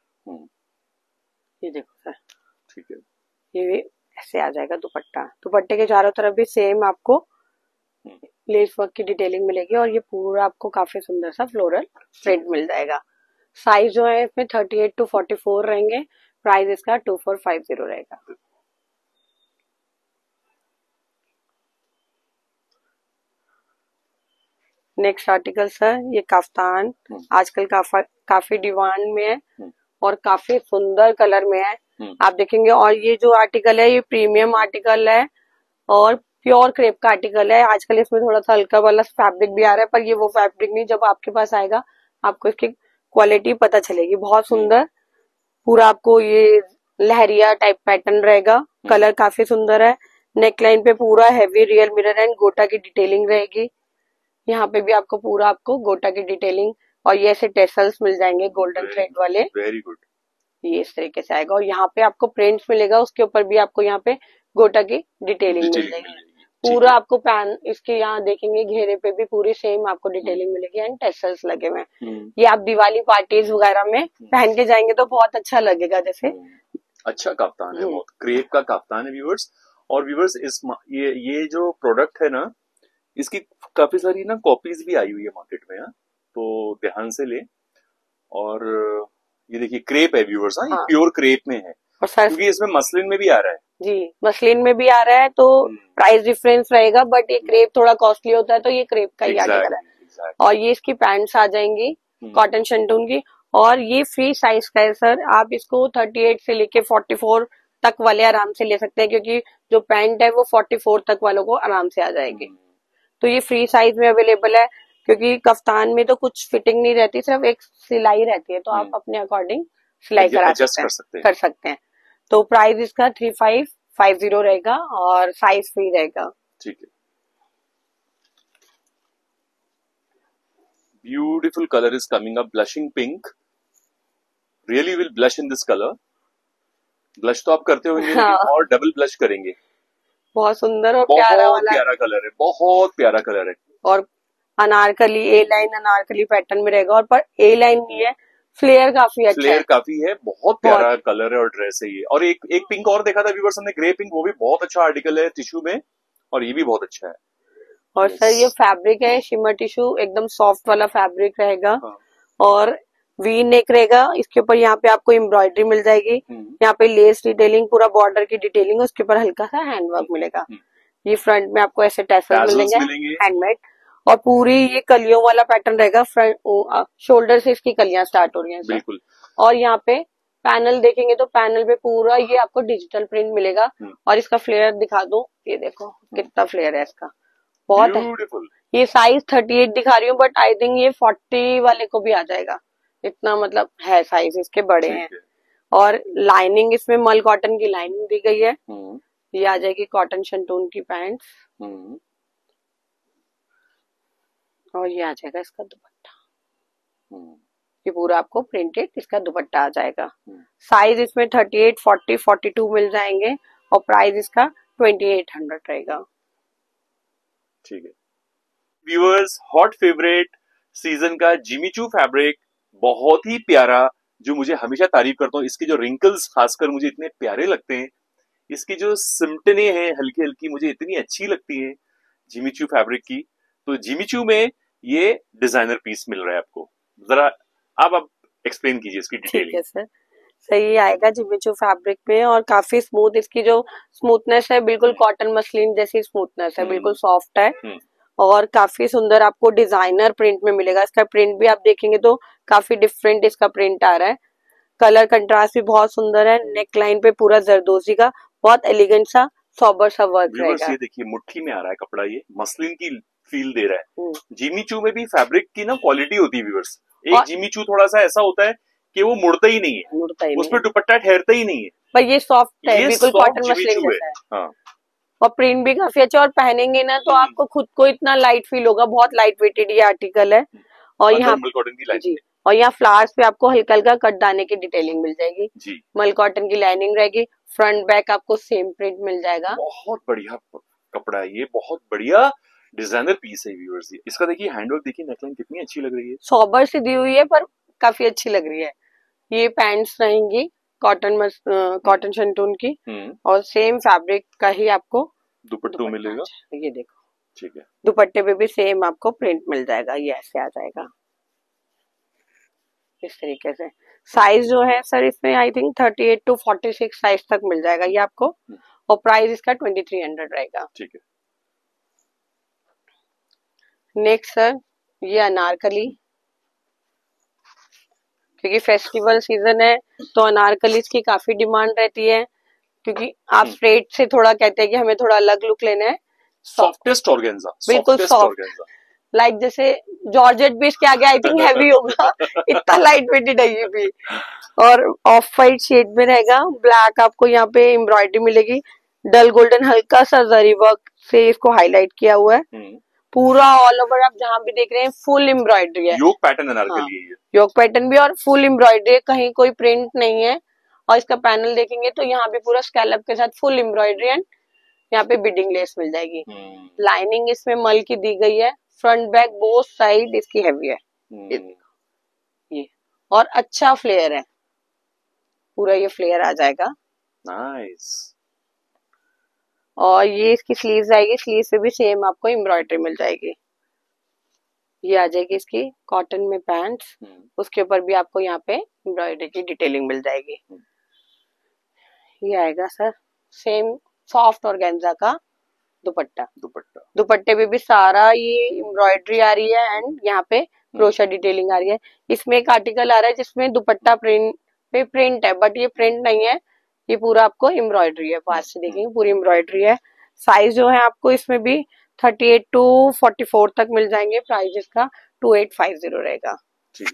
ये देखो सर, ठीक है, ये ऐसे आ जाएगा दुपट्टा। दुपट्टे के चारों तरफ भी सेम आपको लेस वर्क की डिटेलिंग मिलेगी और ये पूरा आपको काफी सुंदर सा फ्लोरल प्रिंट मिल जाएगा। साइज जो है इसमें thirty eight to forty four रहेंगे, प्राइस इसका टू फोर फाइव जीरो रहेगा। नेक्स्ट आर्टिकल सर, ये काफ्तान आजकल काफा काफी डिमांड में है और काफी सुंदर कलर में है, आप देखेंगे। और ये जो आर्टिकल है ये प्रीमियम आर्टिकल है और प्योर क्रेप का आर्टिकल है। आजकल इसमें थोड़ा सा हल्का वाला फैब्रिक भी आ रहा है, पर ये वो फैब्रिक नहीं, जब आपके पास आएगा आपको इसकी क्वालिटी पता चलेगी। बहुत सुंदर पूरा आपको ये लहरिया टाइप पैटर्न रहेगा, कलर काफी सुंदर है। नेकलाइन पे पूरा हैवी रियल मिरर एंड गोटा की डिटेलिंग रहेगी। यहाँ पे भी आपको पूरा आपको गोटा की डिटेलिंग और ये ऐसे टेसल्स मिल जाएंगे गोल्डन थ्रेड वाले, वेरी गुड। ये इस तरीके से आएगा और यहाँ पे आपको प्रिंट्स मिलेगा, उसके ऊपर भी आपको यहाँ पे गोटा की डिटेलिंग मिल जाएगी। पूरा आपको पैन इसके यहाँ देखेंगे घेरे पे भी पूरी सेम आपको डिटेलिंग मिलेगी एंड टेसल्स लगे हुए हैं। ये आप दिवाली पार्टीज वगैरह में पहन के जाएंगे तो बहुत अच्छा लगेगा। जैसे अच्छा काफ्तान है, बहुत क्रेप का काफ्तान है व्यूअर्स। और व्यूअर्स इस ये ये जो प्रोडक्ट है ना, इसकी काफी सारी ना कॉपीज भी आई हुई है मार्केट में, तो ध्यान से ले। और ये देखिए क्रेप है व्यूअर्स, हाँ, ये प्योर क्रेप में है और क्योंकि इसमें मसलिन में भी आ रहा है जी, मसलिन में भी आ रहा है तो प्राइस डिफरेंस रहेगा, बट ये क्रेप थोड़ा कॉस्टली होता है तो ये क्रेप का ही आर्टिकल है। exactly. और ये इसकी पैंट्स आ जाएंगी कॉटन शंटून की, और ये फ्री साइज का है सर। आप इसको थर्टी एट से लेके फोर्टी फोर तक वाले आराम से ले सकते हैं, क्योंकि जो पैंट है वो फोर्टी फोर तक वालों को आराम से आ जाएगी। तो ये फ्री साइज में अवेलेबल है, क्योंकि कफ्तान में तो कुछ फिटिंग नहीं रहती, सिर्फ एक सिलाई रहती है, तो आप अपने अकॉर्डिंग सिलाई करा सकते हैं, कर सकते हैं। तो प्राइस इसका थ्री फाइव फाइव जीरो रहेगा और साइज फ्री रहेगा। ठीक है, beautiful colour is coming up, blushing pink, really will blush in this colour. Blush तो आप करते होंगे, हाँ। लेकिन और डबल ब्लश करेंगे। बहुत सुंदर और प्यारा वाला प्यारा कलर है, बहुत प्यारा कलर है। और anarkali A line anarkali pattern में रहेगा, और पर ए लाइन नहीं है, फ्लेयर काफी अच्छा फ्लेयर है, काफी है, बहुत प्यारा कलर है और ड्रेस है ये। और एक एक पिंक और देखा था व्यूअर्स हमने, ग्रे पिंक, वो भी बहुत अच्छा आर्टिकल है टिश्यू में, और ये भी बहुत अच्छा है। और yes. सर ये फैब्रिक है शिमर टिश्यू, एकदम सॉफ्ट वाला फैब्रिक रहेगा, हाँ. और वी नेक रहेगा। इसके ऊपर यहाँ पे आपको एम्ब्रॉयडरी मिल जाएगी, यहाँ पे लेस डिटेलिंग, पूरा बॉर्डर की डिटेलिंग, उसके ऊपर हल्का सा हैंडवर्क मिलेगा। ये फ्रंट में आपको ऐसे टैसल मिलेंगे हैंडमेड, और पूरी ये कलियों वाला पैटर्न रहेगा। फ्रंट शोल्डर से इसकी कलियां स्टार्ट हो रही हैं बिल्कुल। और यहाँ पे पैनल देखेंगे तो पैनल पे पूरा ये आपको डिजिटल प्रिंट मिलेगा। और इसका फ्लेयर दिखा दो, ये देखो कितना फ्लेयर है इसका, बहुत है। ये साइज थर्टी एट दिखा रही हूँ, बट आई थिंक ये फोर्टी वाले को भी आ जाएगा, इतना मतलब है साइज इसके बड़े हैं। और लाइनिंग इसमें मल कॉटन की लाइनिंग दी गई है। ये आ जाएगी कॉटन शंटून की पैंट्स, और ये आ जाएगा इसका दुपट्टा। ये पूरा आपको प्रिंटेड इसका दुपट्टा आ जाएगा। साइज इसमें thirty eight, forty, forty two मिल जाएंगे और प्राइस इसका ट्वेंटी एट हंड्रेड रहेगा। ठीक है व्यूअर्स, हॉट फेवरेट सीजन का जिमी चू फैब्रिक, बहुत ही प्यारा, जो मुझे हमेशा तारीफ करता हूँ। इसके जो रिंकल्स खासकर मुझे इतने प्यारे लगते हैं, इसकी जो सिमटने हैं हल्की हल्की मुझे इतनी अच्छी लगती हैं जिमी चू फैब्रिक की। तो जिमी चू में ये डिजाइनर पीस मिल रहा है आपको, जरा आप अब एक्सप्लेन कीजिए इसकी डिटेल। ठीक है सर, सही आएगा जिमी चू फैब्रिक में और काफी स्मूथ इसकी जो स्मूथनेस है, बिल्कुल कॉटन मसलिन जैसी स्मूथनेस है, बिल्कुल सॉफ्ट है और काफी सुंदर आपको डिजाइनर प्रिंट में मिलेगा। इसका प्रिंट भी आप देखेंगे तो काफी डिफरेंट इसका प्रिंट आ रहा है। कलर कंट्रास्ट भी बहुत सुंदर है। नेक लाइन पे पूरा जरदोजी का बहुत एलिगेंट सा सॉबर सा वर्क रहेगा। ये देखिए मुट्ठी में आ रहा है कपड़ा, ये मसलिन की फील दे रहा है। जिमी चू में भी फैब्रिक की ना क्वालिटी होती है व्यूअर्स। एक जिमी चू थोड़ा सा ऐसा होता है कि वो मुड़ता ही नहीं है, मुड़ता ही उस पर दुपट्टा ठहरता ही नहीं है, पर ये सॉफ्ट है, बिल्कुल कॉटन मसलिन जैसा है। हाँ। और प्रिंट भी काफी अच्छा, और पहनेंगे ना तो आपको खुद को इतना लाइट फील होगा। बहुत लाइट वेटेड ये आर्टिकल है और यहाँ कॉटन की लाइनिंग, और यहाँ फ्लावर्स पे आपको हल्का हल्का कट दाने की डिटेलिंग मिल जाएगी जी। मल कॉटन की लाइनिंग रहेगी, फ्रंट बैक आपको सेम प्रिंट मिल जाएगा। बहुत बढ़िया कपड़ा है ये, बहुत बढ़िया डिजाइनर पीस है व्यूअर्स। इसका देखिए हैंडवर्क देखिए, नेकलाइन कितनी अच्छी लग रही है, सॉबर सी दी हुई है पर काफी अच्छी लग रही है। ये पैंट्स रहेंगी कॉटन मस कॉटन शंटून की और सेम फैब्रिक का ही आपको दुपट्टा मिलेगा। ये देखो, ठीक है, दुपट्टे पे भी सेम आपको प्रिंट मिल जाएगा। ये ऐसे आ जाएगा इस तरीके से। साइज जो है सर इसमें I think thirty eight to forty six size तक मिल जाएगा ये आपको और प्राइस इसका ट्वेंटी थ्री हंड्रेड रहेगा। ठीक है। नेक्स्ट सर ये अनारकली, क्योंकि फेस्टिवल सीजन है तो अनारकली की काफी डिमांड रहती है, क्योंकि आप स्ट्रेट से थोड़ा कहते हैं कि हमें थोड़ा अलग लुक लेना है। सॉफ्टेस्ट ऑर्गेन्जा, बिल्कुल सॉफ्ट, लाइक जैसे जॉर्जेट भी इसके आगे आई थिंक हैवी होगा, इतना लाइट वेटेड है ये भी। और ऑफ वाइट शेड में रहेगा, ब्लैक आपको यहाँ पे एम्ब्रॉयडरी मिलेगी, डल गोल्डन हल्का सा जरी वर्क से इसको हाईलाइट किया हुआ है। पूरा ऑल ओवर आप जहाँ भी देख रहे हैं फुल एम्ब्रॉयडरी है, योक पैटर्न अनारकली है, योक पैटर्न भी और फुल एम्ब्रॉयडरी है, कहीं कोई प्रिंट नहीं है। और इसका पैनल देखेंगे तो यहाँ भी पूरा स्कैलप के साथ फुल एम्ब्रॉयडरी एंड यहाँ पे बिडिंग लेस मिल जाएगी। लाइनिंग इसमें मल की दी गई है, फ्रंट बैक बोथ साइड इसकी हैवी है ये, और अच्छा फ्लेयर है, पूरा ये फ्लेयर आ जाएगा। नाइस। और ये इसकी स्लीव्स आएगी, स्लीव्स पे भी सेम आपको एम्ब्रॉयडरी मिल जाएगी। ये आ जाएगी इसकी कॉटन में पैंट्स, उसके ऊपर भी आपको यहाँ पे एम्ब्रॉयडरी की डिटेलिंग मिल जाएगी। ये आएगा सर सेम सॉफ्ट ऑर्गेन्जा का दुपट्टा, दुपट्टा दुपट्टे पे भी सारा ये एम्ब्रॉयडरी आ रही है एंड यहाँ पे क्रोशा डिटेलिंग आ रही है। इसमें एक आर्टिकल आ रहा है जिसमें दुपट्टा प्रिंट पे प्रिंट है, बट ये प्रिंट नहीं है, ये पूरा आपको एम्ब्रॉयडरी है। पास से देखेंगे पूरी एम्ब्रॉयडरी है। साइज जो है आपको इसमें भी thirty eight to forty four तक मिल जाएंगे, प्राइस इसका टू एट फाइव जीरो रहेगा। ठीक है।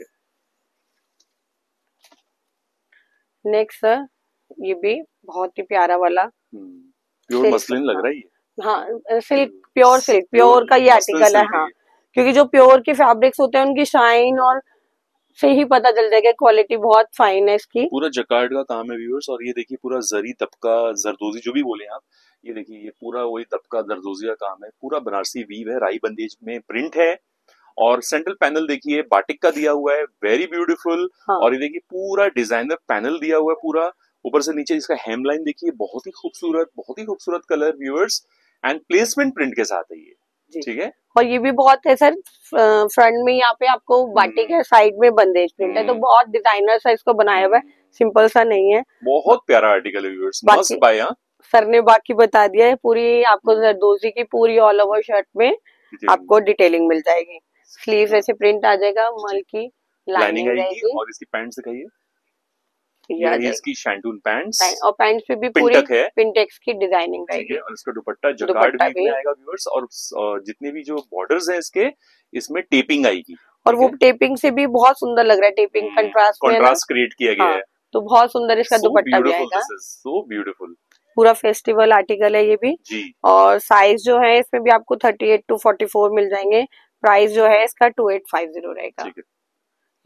नेक्स्ट सर ये भी बहुत ही प्यारा वाला प्योर मसलिन लग रहा है ये। हाँ सिल्क, प्योर सिल्क, प्योर का ये आर्टिकल है। हाँ, क्योंकि जो प्योर के फैब्रिक्स होते हैं उनकी शाइन और से ही पता चल जाएगा, क्वालिटी बहुत फाइन है इसकी। पूरा जकार्ड का काम है व्यूअर्स। और ये देखिए पूरा जरी दबका जरदोजी जो भी बोले आप, ये देखिए ये पूरा वही दबका जरदोजी का काम है। पूरा बनारसी वीव है, राई बंदेज में प्रिंट है और सेंट्रल पैनल देखिए बाटिक का दिया हुआ है, वेरी ब्यूटीफुल। हाँ। और ये देखिए पूरा डिजाइनर पैनल दिया हुआ है पूरा ऊपर से नीचे। इसका हेमलाइन देखिए बहुत ही खूबसूरत, बहुत ही खूबसूरत colour viewers and placement print के साथ है ये। ठीक है। और ये भी बहुत है सर, फ्रंट में यहाँ पे आपको बाटिक है, साइड में बंदेज प्रिंट है, तो बहुत डिजाइनर सा इसको बनाया हुआ है, सिंपल सा नहीं है। बहुत प्यारा आर्टिकल है व्यूअर्स, मस्ट बाय। सर ने बाकी बता दिया है, पूरी आपको जरदोजी की पूरी ऑल ओवर शर्ट में आपको डिटेलिंग मिल जाएगी। स्लीव ऐसे प्रिंट आ जाएगा, मल की लाइनिंग रहेगी। और इसकी पैंट दिखाइए, ये इसकी शैंटून पैंट्स और पैंट्स पे भी पूरी पिंटेक्स की डिजाइनिंग रहेगी। और इसका दुपट्टा जकार्ड वीव में आएगा व्यूअर्स। और जितने भी जो बॉर्डर्स हैं इसके, इसमें टेपिंग आएगी और वो टेपिंग से भी बहुत सुंदर लग रहा है, टेपिंग कंट्रास्ट कंट्रास्ट क्रिएट किया गया है, तो बहुत सुंदर इसका दुपट्टा भी आएगा। सो ब्यूटीफुल, पूरा फेस्टिवल आर्टिकल है ये भी जी। और साइज जो है इसमें भी आपको thirty eight to forty four मिल जाएंगे, प्राइस जो है इसका टू एट फाइव जीरो रहेगा।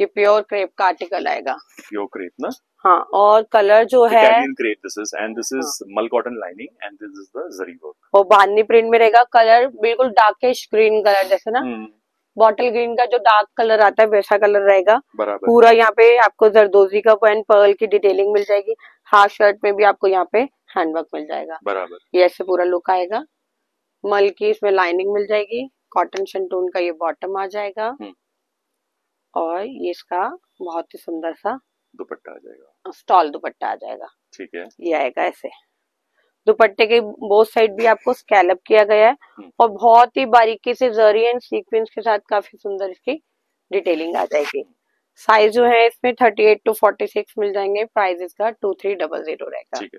ये प्योर क्रेप का आर्टिकल आएगा, प्योर क्रेप ना। हाँ, और कलर जो है Italian crepe this is, and this is मल cotton lining and this is the zari work. और बांधनी प्रिंट में रहेगा। कलर बिल्कुल डार्किश ग्रीन कलर जैसे ना बॉटल ग्रीन का जो डार्क कलर आता है वैसा कलर रहेगा। बराबर। पूरा यहाँ पे आपको जरदोजी का एंड पर्ल की डिटेलिंग मिल जाएगी। हाफ शर्ट में भी आपको यहाँ पे हैंडवर्क मिल जाएगा। बराबर। ये ऐसे पूरा लुक आएगा। मल की इसमें लाइनिंग मिल जाएगी। कॉटन शंटून का ये बॉटम आ जाएगा और ये इसका बहुत ही सुंदर सा दुपट्टा आ जाएगा, स्टॉल दुपट्टा आ जाएगा। ठीक है, ये आएगा ऐसे। दुपट्टे के बोथ साइड भी आपको स्कैलप किया गया है और बहुत ही बारीकी से जरी एंड सीक्वेंस के साथ काफी सुंदर इसकी डिटेलिंग आ जाएगी। साइज जो है इसमें thirty eight to forty six मिल जाएंगे। प्राइस इसका टू थ्री डबल जीरो रहेगा। ठीक है।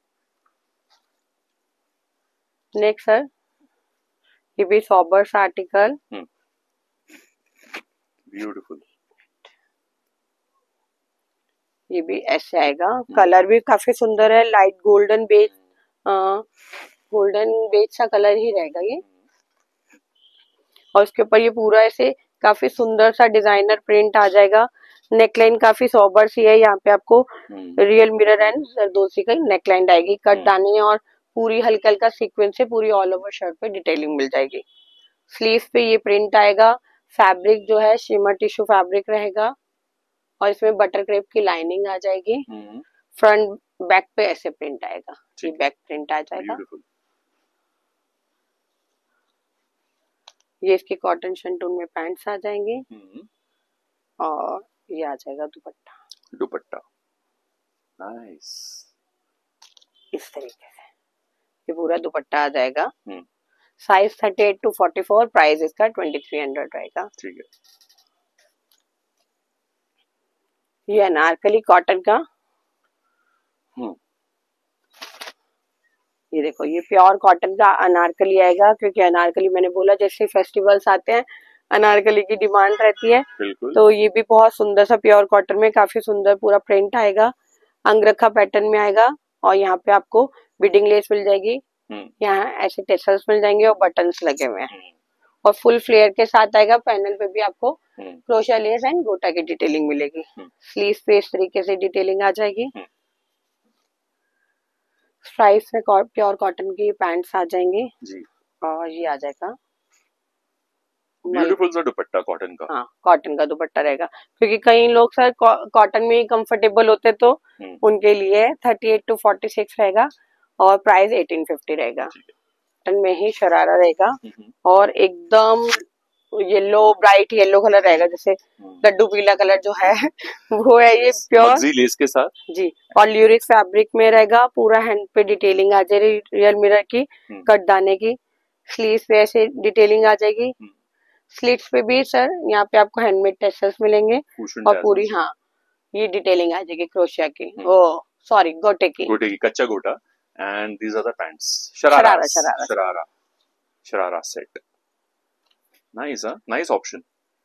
नेक्स्ट सर, ये भी सॉबर्स आर्टिकल, ब्यूटीफुल। ये भी ऐसे आएगा। कलर भी काफी सुंदर है, light golden beige, golden beige सा कलर ही रहेगा ये। और उसके ऊपर ये पूरा ऐसे काफी सुंदर सा डिजाइनर प्रिंट आ जाएगा। नेकलाइन काफी सोबर सी है। यहाँ पे आपको रियल मिरर एंड जरदोजी का नेकलाइन आएगी। कट दाने और पूरी हल्का हल्का सीक्वेंस से पूरी ऑल ओवर शर्ट पे डिटेलिंग मिल जाएगी। स्लीव पे ये प्रिंट आएगा। फैब्रिक जो है शिमर टिश्यू फैब्रिक रहेगा और इसमें बटर क्रेप की लाइनिंग आ जाएगी। फ्रंट बैक पे ऐसे प्रिंट आएगा, ये बैक प्रिंट आ जाएगा। ये इसकी कॉटन शंटून में पैंट्स आ जाएंगे और ये आ जाएगा दुपट्टा। दुपट्टा नाइस, इस तरीके से ये पूरा दुपट्टा आ जाएगा। Size thirty eight to forty four, price इसका ट्वेंटी थ्री हंड्रेड रहेगा। ठीक है। ये अनारकली कॉटन का, ये देखो ये प्योर कॉटन का अनारकली आएगा, क्योंकि अनारकली मैंने बोला जैसे फेस्टिवल्स आते हैं अनारकली की डिमांड रहती है। तो ये भी बहुत सुंदर सा प्योर कॉटन में काफी सुंदर पूरा प्रिंट आएगा। अंगरखा पैटर्न में आएगा और यहाँ पे आपको बीडिंग लेस मिल जाएगी। यहाँ ऐसे टेसल्स मिल जाएंगे और बटन्स लगे हुए हैं और फुल फ्लेयर के साथ आएगा। पैनल पे भी आपको क्रोशिया लेस एंड गोटा की डिटेलिंग मिलेगी। स्लीव पे इस तरीके से डिटेलिंग आ जाएगी। स्ट्राइप्स में प्योर कॉटन की पैंट्स आ जाएंगे जी। और ये आ जाएगा ब्यूटीफुल सा दुपट्टा कॉटन का। हाँ, कॉटन का दुपट्टा रहेगा, क्योंकि कई लोग सर कॉटन में ही कंफर्टेबल होते तो उनके लिए thirty eight to forty six रहेगा और प्राइस एटीन फिफ्टी रहेगा। कॉटन में ही शरारा रहेगा और एकदम येलो, ब्राइट येलो कलर रहेगा, जैसे लड्डू पीला कलर जो है वो है ये प्योर लेस के साथ जी। और ल्यूरिक फैब्रिक में रहेगा। पूरा हैंड पे डिटेलिंग आ जाएगी रियल मिरर की, कट दाने की। स्लीव पे ऐसे डिटेलिंग आ जाएगी। स्लीव्स पे भी सर यहाँ पे आपको हैंडमेड टेसल्स मिलेंगे और पूरी हाँ ये डिटेलिंग आ जाएगी क्रोशिया की, ओ सॉरी गोटे की, गोटे की कच्चा gota. And these are the pants, sharara sharara sharara sharara set. Nice, nice option.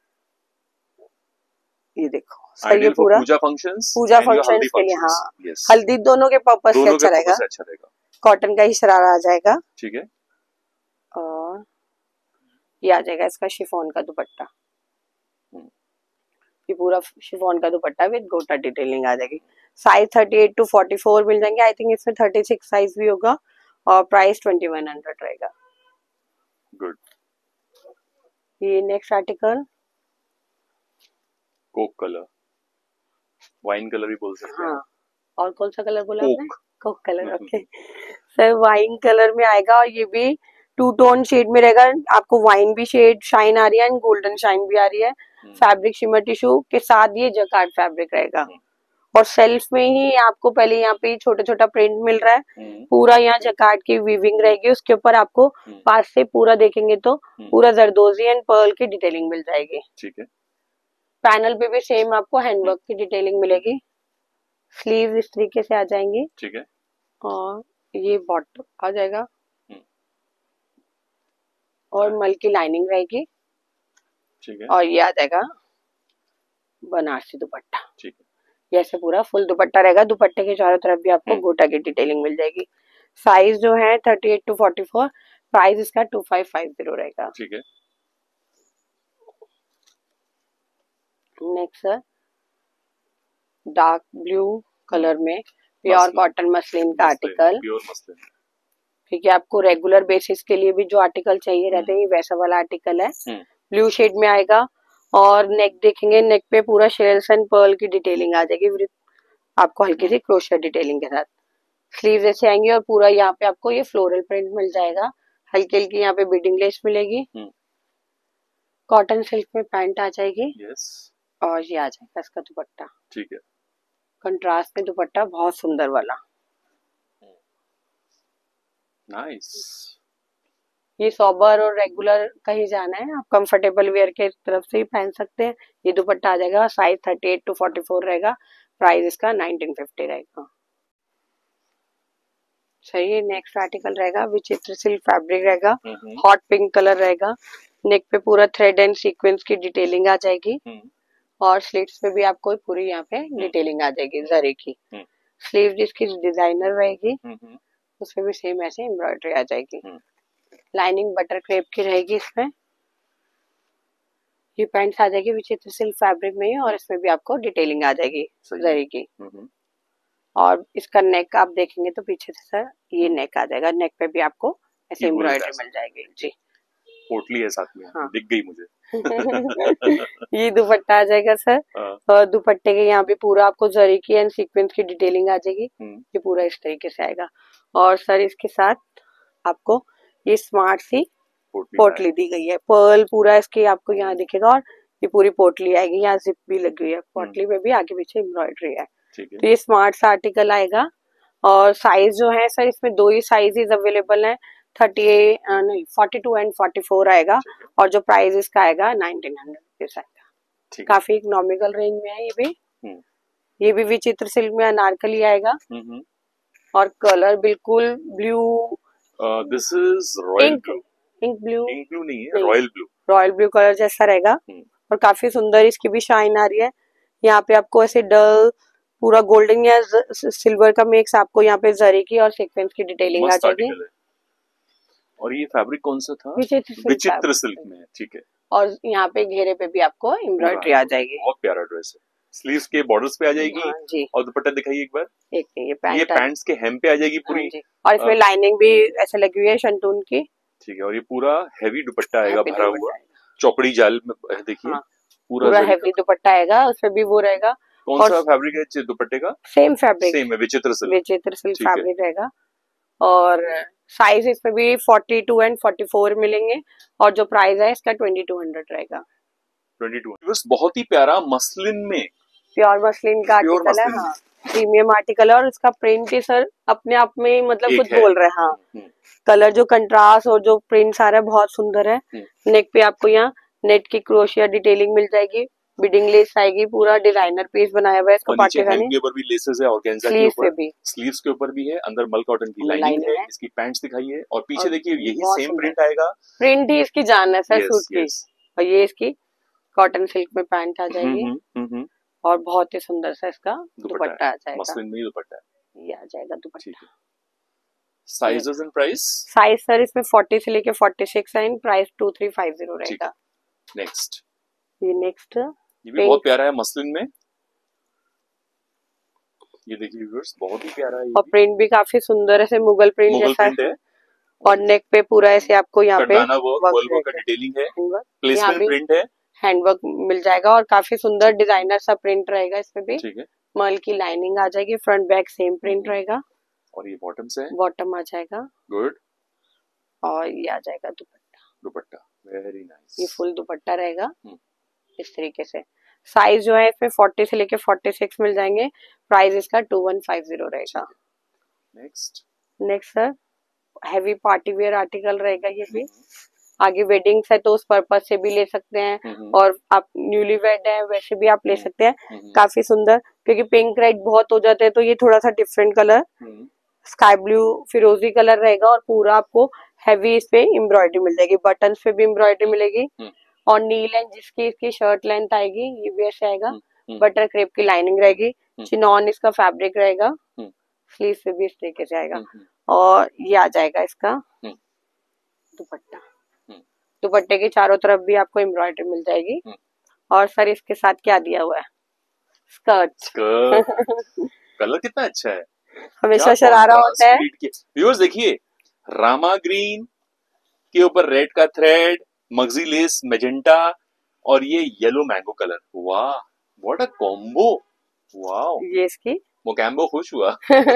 ये देखो सर, ये पूरा पूजा फंक्शंस, पूजा फंक्शंस के लिए हाँ yes. हल्दी दोनों के पर्पस से अच्छा रहेगा। अच्छा रहेगा। कॉटन का ही शरारा आ जाएगा। ठीक है। और ये आ जाएगा इसका शिफॉन का दुपट्टा। ये पूरा शिफॉन का दुपट्टा विद गोटा डिटेलिंग आ जाएगी। Size thirty eight to forty four मिल जाएंगे। आई थिंक इसमें थर्टी सिक्स साइज भी होगा और प्राइस ट्वेंटी वन हंड्रेड रहेगा। गुड। ये next article coke colour, wine colour भी बोल सकते हैं। हाँ, और कौन सा कलर बोला आपने? Coke colour. Okay sir, wine colour में आएगा और ये भी टू टोन शेड में रहेगा। आपको वाइन भी शेड शाइन आ रही है एंड गोल्डन शाइन भी आ रही है। फैब्रिक शिमर टिश्यू के साथ ये जकार्ड फैब्रिक रहेगा और सेल्फ में ही आपको पहले यहाँ पे छोटा छोटा प्रिंट मिल रहा है। पूरा यहाँ जकार्ड की वीविंग रहेगी। उसके ऊपर आपको पास से पूरा देखेंगे तो पूरा जरदोजी एंड पर्ल की डिटेलिंग मिल जाएगी। ठीक है। पैनल पे भी सेम आपको हैंडवर्क की डिटेलिंग मिलेगी। स्लीव इस तरीके से आ जाएंगी। ठीक है। और ये बॉटम आ जाएगा और मल की लाइनिंग रहेगी। ठीक है। और ये आ जाएगा बनारसी दुपट्टा। ठीक है। ये ऐसे पूरा फुल दुपट्टा रहेगा। दुपट्टे के चारों तरफ भी आपको गोटा की डिटेलिंग मिल जाएगी। साइज जो है thirty eight to forty four, price इसका टू फाइव फाइव जीरो रहेगा। ठीक है। Next sir, dark blue colour में प्योर कॉटन मसलिन का आर्टिकल, प्योर मसलिन। ठीक है, आपको रेगुलर बेसिस के लिए भी जो आर्टिकल चाहिए रहते हैं वैसा वाला आर्टिकल है। ब्लू शेड में आएगा और नेक देखेंगे, नेक पे पूरा शेल्स एंड पर्ल की डिटेलिंग आ जाएगी विद आपको हल्की सी क्रोशिया डिटेलिंग के साथ। स्लीव्स ऐसे आएंगे और पूरा यहाँ पे आपको ये फ्लोरल प्रिंट मिल जाएगा, हल्की हल्की यहाँ पे बीडिंग लेस मिलेगी। कॉटन सिल्क में पैंट आ जाएगी। yes. और ये आ जाएगा इसका दुपट्टा, ठीक है, कंट्रास्ट में दुपट्टा बहुत सुंदर वाला। नाइस। ये सोबर और रेगुलर कहीं जाना है आप कंफर्टेबल वेयर के तरफ से ही पहन सकते हैं। ये दुपट्टा आ जाएगा, size thirty eight to forty four रहेगा, प्राइस इसका नाइनटीन फिफ्टी रहेगा। सही है, नेक्स्ट आर्टिकल रहेगा विचित्र सिल्क फैब्रिक रहेगा, हॉट पिंक कलर रहेगा, नेक पे पूरा थ्रेड एंड सीक्वेंस की डिटेलिंग आ जाएगी और स्लीव्स पे भी आपको पूरी यहाँ पे डिटेलिंग आ जाएगी जरी की। स्लीव जिसकी डिजाइनर रहेगी उसपे भी सेम ऐसे एम्ब्रॉयडरी आ जाएगी। लाइनिंग बटर क्रेप की रहेगी इसमें। ये पैंट्स आ जाएगी विचित्र सिल्क फैब्रिक में और इसमें भी आपको डिटेलिंग आ जाएगी जरी की। और इसका नेक आप देखेंगे तो पीछे से सर ये नेक आ जाएगा, नेक पे भी आपको ऐसे एम्ब्रॉयडरी मिल जाएगी जी। पोटली है साथ में, हाँ। दिख गई मुझे। ये दुपट्टा आ जाएगा सर और दुपट्टे के यहाँ भी पूरा आपको जरी की एंड सीक्वेंस की डिटेलिंग आ जाएगी। ये पूरा इस तरीके से आएगा और सर इसके साथ आपको ये स्मार्ट सी पोटली दी गई है, पर्ल पूरा इसके आपको यहाँ दिखेगा और ये पूरी पोटली आएगी, यहाँ जिप भी लगी हुई है, पोटली में भी आगे पीछे एम्ब्रॉयडरी है। तो ये स्मार्ट सा आर्टिकल आएगा और साइज जो है सर इसमें दो ही साइजेस अवेलेबल हैं, थर्टी नहीं forty two and forty four आएगा और जो प्राइस इसका आएगा नाइनटीन हंड्रेड रुपीज आएगा। काफी इकोनॉमिकल रेंज में है ये भी। ये भी विचित्र सिल्क में अनारकली आएगा और कलर बिल्कुल blue, this is royal blue, ink blue, ink blue नहीं है, royal blue, royal blue colour जैसा रहेगा और काफी सुंदर इसकी भी शाइन आ रही है। यहाँ पे आपको ऐसे डल पूरा गोल्डन या सिल्वर का मिक्स आपको यहाँ पे जरी की और सीक्वेंस की डिटेलिंग आ जाएगी। और ये फैब्रिक कौन सा था? विचित्र सिल्क में, ठीक है। और यहाँ पे घेरे पे भी आपको एम्ब्रॉयडरी आ जाएगी। बहुत प्यारा ड्रेस है, स्लीव्स के बॉर्डर्स पे आ जाएगी। हाँ जी। और दुपट्टा दिखाइए एक बार। एक ये पैंट, ये पैंट्स के हेम पे आ जाएगी पूरी। हाँ और इसमें लाइनिंग भी ऐसे लगी हुई है शंटून की, ठीक है। और ये पूरा हैवी दुपट्टा आएगा, भरा हुआ चौकड़ी जाल में, देखिए पूरा हैवी दुपट्टा आएगा, उसमें भी वो रहेगा। कौन सा फैब्रिक है दुपट्टे का? सेम फैब्रिक, सेम है, विचित्र सिल्क, विचित्र सिल्क फैब्रिक रहेगा। और साइज इसमें भी forty two and forty four मिलेंगे और जो प्राइस है इसका ट्वेंटी टू हंड्रेड रहेगा। ट्वेंटी टू बहुत ही प्यारा मसलिन में, प्योर मसलिन का आर्टिकल है, हाँ प्रीमियम आर्टिकल है और इसका प्रिंट ही सर अपने आप में मतलब कुछ बोल रहे हैं। हाँ कलर जो कंट्रास्ट और जो प्रिंट आ रहा है बहुत सुंदर है। नेक पे आपको यहाँ नेट की क्रोशिया डिटेलिंग मिल जाएगी, बिडिंग लेस आएगी, पूरा डिजाइनर पीस बनाया हुआ है इसका। पाकिस्तानी के ऊपर भी लेसेस है, ऑर्गेन्जा के ऊपर भी, स्लीव्स के ऊपर भी है, अंदर मल कॉटन की लाइनिंग है, इसकी पैंट्स दिखाइए और पीछे देखिए यही सेम प्रिंट आएगा। प्रिंट ही इसकी जान है सर सूट की। और ये इसकी कॉटन सिल्क में पैंट आ जाएगी और बहुत ही सुंदर सा इसका दुपट्टा आ जाएगा, मसलिन में दुपट्टा ये आ जाएगा dupatta. Sizes and price? Size sir इसमें फोर्टी से लेके फोर्टी सिक्स है, price two three five zero रहेगा। नेक्स्ट, ये नेक्स्ट ये भी बहुत प्यारा है मसलिन में, ये देखिए व्यूअर्स बहुत ही प्यारा है। और प्रिंट भी काफी सुंदर है, मुगल प्रिंट जैसा है और नेक पे पूरा ऐसे आपको यहाँ पे वर्क का डिटेलिंग है, प्लेसमेंट प्रिंट है, हैंडवर्क मिल जाएगा और काफी सुंदर डिजाइनर सा प्रिंट रहेगा इसमें भी। ठीक है। मल की लाइनिंग आ जाएगी, फ्रंट बैक सेम प्रिंट रहेगा और ये बॉटम से बॉटम आ जाएगा। गुड। और ये आ जाएगा दुपट्टा, दुपट्टा वेरी नाइस, ये फुल दुपट्टा रहेगा इस तरीके से। साइज जो है इसमें फोर्टी से लेके फोर्टी सिक्स मिल जाएंगे, प्राइस इसका टू वन फाइव जीरो रहेगा। Next next sir heavy party wear article रहेगा, ये भी आगे वेडिंग्स है तो उस पर्पज से भी ले सकते हैं और आप न्यूली वेड है वैसे भी आप ले सकते हैं। काफी सुंदर, क्योंकि पिंक रेड बहुत हो जाते हैं तो ये थोड़ा सा डिफरेंट कलर स्काई ब्लू फिरोजी कलर रहेगा और पूरा आपको हैवी इस पे एम्ब्रॉयडरी मिल जाएगी, बटन्स पे भी एम्ब्रॉयडरी मिलेगी और नी लेंथ जिसकी इसकी शर्ट लेंथ आएगी ये भी ऐसे आएगा। बटर क्रेप की लाइनिंग रहेगी, चिनॉन इसका फैब्रिक रहेगा, स्लीव पे भी इस तरीके से आएगा और ये आ जाएगा इसका दुपट्टा। दुपट्टे के चारों तरफ भी आपको एम्ब्रॉयडरी मिल जाएगी और सर इसके साथ क्या दिया हुआ है, स्कर्ट। स्कर्ट कलर कितना अच्छा है, हमेशा शरारा होता है। व्यूअर्स देखिए, रामा ग्रीन के ऊपर रेड का थ्रेड, मगजी लेस मेजेंटा और ये येलो मैंगो कलर। वाह व्हाट अ कॉम्बो, वाह। ये इसकी मोकैम्बो खुश हुआ।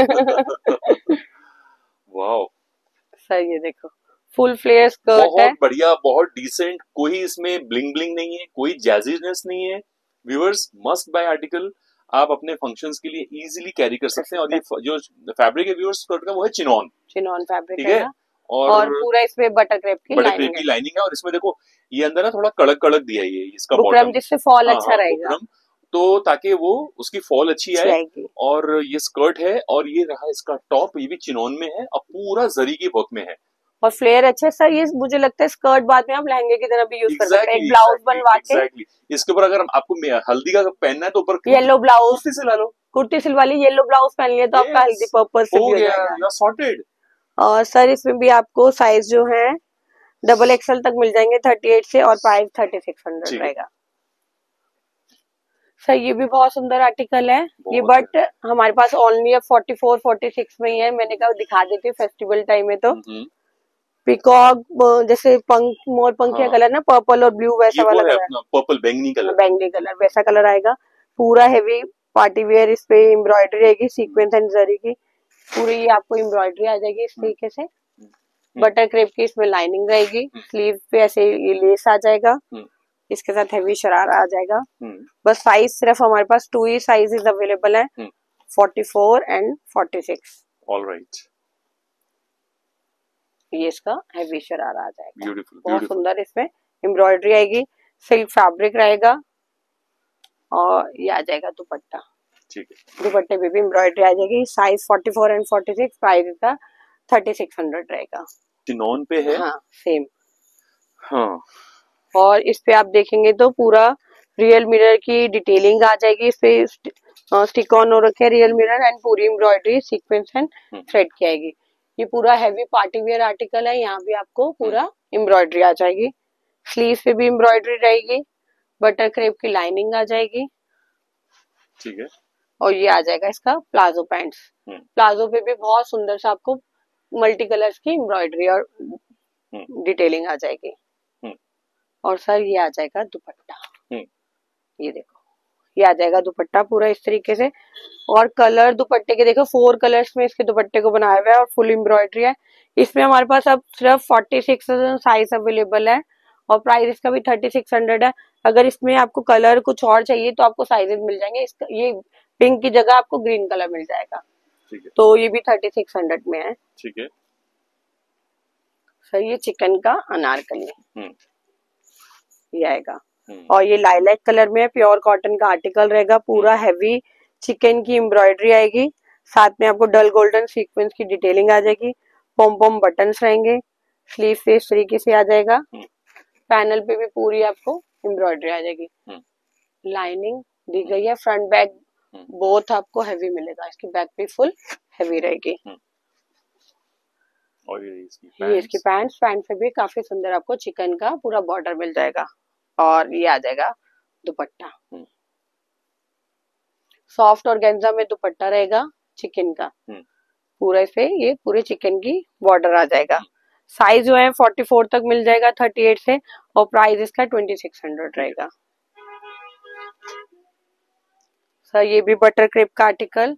वाह सर ये देखो फुल फ्लेयर स्कर्ट है, बहुत बढ़िया, बहुत डिसेंट, कोई इसमें ब्लिंग ब्लिंग नहीं है, कोई जैजीनेस नहीं है। व्यूअर्स मस्ट बाय आर्टिकल, आप अपने फंक्शंस के लिए इजीली कैरी कर सकते हैं। और ये जो फैब्रिक है व्यूअर्स स्कर्ट का वो है चिनॉन, चिनॉन फैब्रिक ठीक है। और, और पूरा इसमें बटर क्रेप की बटर क्रेप की लाइनिंग है। और इसमें देखो ये अंदर ना थोड़ा कड़क कड़क दिया है, ये इसका बॉटम, जिससे फॉल हाँ, अच्छा रहेगा, बुकरम, तो ताकि वो उसकी फॉल अच्छी आए। और ये स्कर्ट है और ये रहा इसका टॉप, ये भी चिनॉन में है और पूरा जरी की वर्क में है और फ्लेयर अच्छे। सर ये मुझे लगता है स्कर्ट बाद में आप लहंगे की तरह भी यूज exactly, कर सकते हैं, एक ब्लाउज exactly, बनवा के exactly. इसके ऊपर अगर आपको हल्दी का पहनना है तो ऊपर येलो ब्लाउज कुर्ती सिलवा लो, कुर्ती सिलवाली येलो ब्लाउज पहन लिया तो yes, आपका हल्दी पर्पस से भी हो जाएगा, सॉर्टेड। और सर इसमें भी आपको साइज जो है डबल एक्सएल तक मिल जाएंगे थर्टी एट से, और प्राइस थर्टी सिक्स हंड्रेड रहेगा। सर ये भी बहुत सुंदर आर्टिकल है ये, बट हमारे पास ओनली अब फोर्टी फोर फोर्टी सिक्स में ही है। मैंने कहा दिखा देती हूँ फेस्टिवल टाइम में। तो पिकॉक जैसे पंख, मोर पंख का कलर ना पर्पल और ब्लू वैसा वाला कलर, पर्पल बैंगनी कलर, बैंगनी कलर वैसा कलर आएगा। पूरा हेवी पार्टी वेयर, इस पे एम्ब्रॉयडरी रहेगी सीक्वेंस एंड जरी की, पूरी ये आपको एम्ब्रॉयडरी आ जाएगी इस तरीके से। बटर क्रेप की इसमें लाइनिंग रहेगी, स्लीव पे ऐसे ये लेस आ जाएगा, इसके साथ हेवी शरारा आ जाएगा। बस साइज सिर्फ हमारे पास टू ही साइजेस अवेलेबल है, forty four and forty six. Alright, ये इसका हेवी शरारा आ जाएगा, beautiful, बहुत beautiful. सुंदर। इसमें एम्ब्रॉयडरी आएगी, सिल्क फैब्रिक रहेगा और ये आ जाएगा दुपट्टा, ठीक है। दुपट्टे पे भी एम्ब्रॉयडरी आ जाएगी। Size forty four and forty six, price इसका थर्टी सिक्स हंड्रेड रहेगा। चिनॉन पे है, हाँ सेम। हाँ और इस पे आप देखेंगे तो पूरा रियल मिरर की डिटेलिंग आ जाएगी, इस पे स्टिक ऑन हो रखे रियल मिरर एंड पूरी एम्ब्रॉयडरी सीक्वेंस एंड थ्रेड की आएगी। ये पूरा हैवी पार्टी वेयर आर्टिकल है, यहाँ भी आपको पूरा एम्ब्रॉयडरी आ जाएगी, स्लीव पे भी एम्ब्रॉयडरी रहेगी, बटर क्रेप की लाइनिंग आ जाएगी, ठीक है। और ये आ जाएगा इसका प्लाजो पैंट्स। प्लाजो पे भी बहुत सुंदर सा आपको मल्टी कलर्स की एम्ब्रॉयडरी और डिटेलिंग आ जाएगी। और सर ये आ जाएगा दुपट्टा, ये देखो ये आ जाएगा दुपट्टा पूरा इस तरीके से। और कलर दुपट्टे के देखो फोर कलर्स में इसके दुपट्टे को बनाया हुआ है और फुल एम्ब्रॉयडरी है। इसमें हमारे पास अब सिर्फ फोर्टी सिक्स साइज अवेलेबल है और प्राइस इसका भी थर्टी सिक्स हंड्रेड है। अगर इसमें आपको कलर कुछ और चाहिए तो आपको साइजेस मिल जाएंगे, इसका ये पिंक की जगह आपको ग्रीन कलर मिल जाएगा, तो ये भी थर्टी सिक्स हंड्रेड में है, ठीक है। सर ये चिकन का अनारकली ये आएगा और ये लाइलैक कलर में है, प्योर कॉटन का आर्टिकल रहेगा, पूरा हैवी चिकन की एम्ब्रॉयडरी आएगी, साथ में आपको डल गोल्डन सीक्वेंस की डिटेलिंग आ जाएगी, पोम पोम बटन्स रहेंगे, स्लीव पे इस तरीके से आ जाएगा, पैनल पे भी पूरी आपको एम्ब्रॉयडरी आ जाएगी, लाइनिंग दी गई है, फ्रंट बैक बोथ आपको हैवी मिलेगा, इसकी बैक भी फुल हैवी रहेगी। और ये इसकी ये इसकी पैंट्स, पैंट पे भी काफी सुंदर आपको चिकन का पूरा बॉर्डर मिल जाएगा और ये आ जाएगा दुपट्टा, सॉफ्ट ऑर्गेन्जा में दुपट्टा रहेगा चिकन का, पूरा इस पे ये पूरे चिकन की बॉर्डर आ जाएगा। साइज जो है फोर्टी फोर तक मिल जाएगा थर्टी एट से और प्राइस इसका ट्वेंटी सिक्स हंड्रेड रहेगा। सर ये भी बटर क्रेप का आर्टिकल,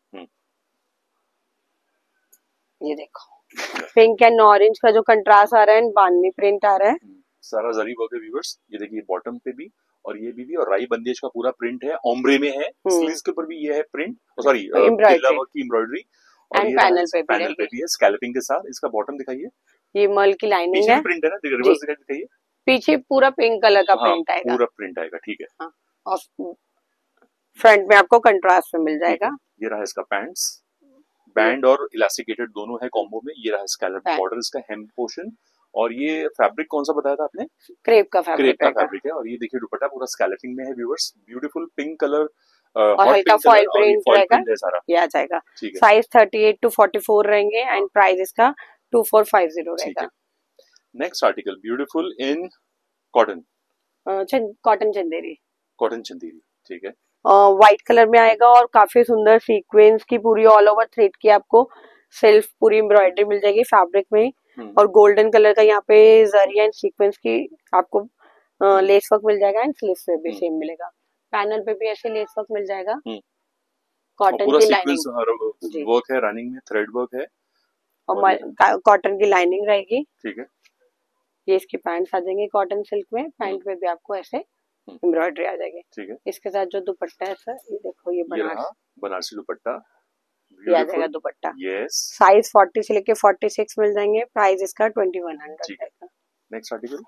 ये देखो पिंक एंड ऑरेंज का जो कंट्रास्ट आ रहा है, बांधनी प्रिंट आ रहा है, सारा जरी वर्क है व्यूअर्स। ये देखिए बॉटम पे भी और ये भी, भी और राई बंदेज का पूरा प्रिंट है, ओम्ब्रे में है, स्लीव्स के ऊपर भी ये है प्रिंट, सॉरी केला वर्क की एम्ब्रॉयडरी, और ये पैनल पे पैनल पे भी है स्कैल्पिंग के साथ। इसका बॉटम दिखाइए, ये मल की लाइनिंग है, प्रिंट है ना, रिवर्स दिखाइए, पीछे पूरा पिंक कलर का प्रिंट आएगा, पूरा प्रिंट आएगा, ठीक है। और फ्रंट में आपको कंट्रास्ट में मिल जाएगा। ये रहा इसका पैंट्स, बैंड और इलास्टिकेटेड दोनों है कॉम्बो में। ये रहा स्कैलप बॉर्डर इसका हेम पोर्शन, और ये फैब्रिक कौन सा बताया था आपने? क्रेप का फैब्रिक, क्रेप का फैब्रिक है। और ये देखिए दुपट्टा पूरा स्कैलपिंग में है व्यूअर्स, ब्यूटीफुल पिंक कलर और हल्का फॉइल प्रिंट रहेगा, ये आ जाएगा। Size thirty eight to forty four रहेंगे एंड प्राइस इसका टू फोर फाइव जीरो रहेगा। Next article beautiful in cotton, cotton Chanderi, cotton Chanderi, ठीक है। व्हाइट कलर में आएगा और काफी सुंदर सीक्वेंस की पूरी ऑल ओवर थ्रेड की आपको सेल्फ पूरी एम्ब्रॉयडरी मिल जाएगी फैब्रिक में, और गोल्डन कलर का यहाँ पे जरी एंड सीक्वेंस की आपको लेस वर्क मिल जाएगा, एंड स्लीव्स पे भी सेम मिलेगा, पैनल पे भी ऐसे लेस वर्क मिल जाएगा, कॉटन की लाइनिंग वर्क है, रनिंग में थ्रेड वर्क है, और कॉटन की लाइनिंग रहेगी। ठीक है, ये इसकी पैंट्स आ जाएंगे कॉटन सिल्क में, पैंट पे भी आपको ऐसे एम्ब्रॉयडरी आ जाएगी। ठीक है, इसके साथ जो दुपट्टा है सर, ये देखो ये बनारस बनारसी दुपट्टा, ये आ जाएगा दुपट्टा। यस, साइज फोर्टी से लेके फोर्टी सिक्स मिल जाएंगे, प्राइस इसका ट्वेंटी वन हंड्रेड रहेगा। नेक्स्ट आर्टिकल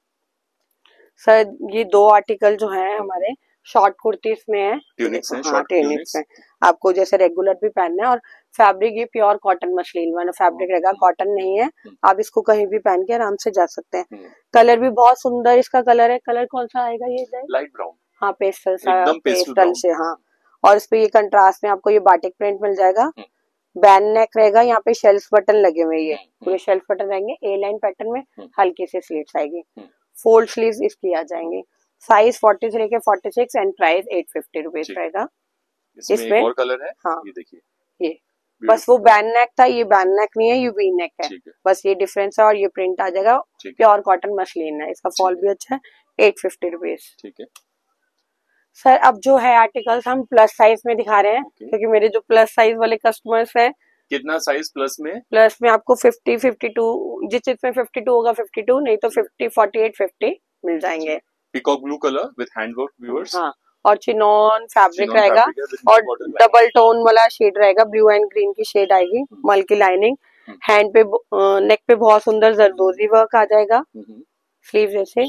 सर, ये दो आर्टिकल जो है हमारे शॉर्ट कुर्तीज में है, ट्यूनिक्स हैं, हाँ ट्यूनिक्स हैं, आपको जैसे रेगुलर भी पहनना है, और फैब्रिक ये प्योर कॉटन मसलिन वाला फैब्रिक रहेगा, कॉटन नहीं है, आप इसको कहीं भी पहन के आराम से जा सकते हैं। कलर भी बहुत सुंदर इसका कलर है, कलर कौन सा आएगा ये? लाइट ब्राउन, हाँ पेस्टल सा, पेस्टल से, हाँ, और इस पे ये कंट्रास्ट में आपको ये बाटिक प्रिंट मिल जाएगा, बैन नेक रहेगा, यहाँ पे शेल्फ बटन लगे हुए, ये पूरे शेल्फ बटन रहेंगे, ए लाइन पैटर्न में हल्की सी स्लीव्स आएगी, फोल्ड स्लीव्स इसकी आ जाएंगी, साइज फोर्टी से लेके forty six and price eight fifty rupees रहेगा। इसमें एक और कलर है, हाँ ये देखिए, ये बस वो बैन नेक था, ये बैन नेक नहीं है, ये वी नेक है, बस ये डिफरेंस है, और ये प्रिंट आ जाएगा, प्योर कॉटन मसलिन है, इसका फॉल भी अच्छा है, एट फिफ्टी रुपीज। ठीक है सर, अब जो है आर्टिकल्स हम प्लस साइज में दिखा रहे हैं, क्योंकि मेरे जो प्लस साइज वाले कस्टमर्स हैं, कितना साइज प्लस में? प्लस में आपको फिफ्टी, फिफ्टी टू, जिस चीज में फिफ्टी टू होगा फिफ्टी टू, नहीं तो फिफ्टी, फोर्टी एट, फिफ्टी मिल जाएंगे। Peacock blue colour with handwork viewers, हाँ, और चिनॉन फैब्रिक रहेगा, और डबल टोन वाला शेड रहेगा, ब्लू एंड ग्रीन की शेड आएगी, मल की लाइनिंग, हैंड पे नेक पे बहुत सुंदर जरदोजी वर्क आ जाएगा, स्लीव जैसे,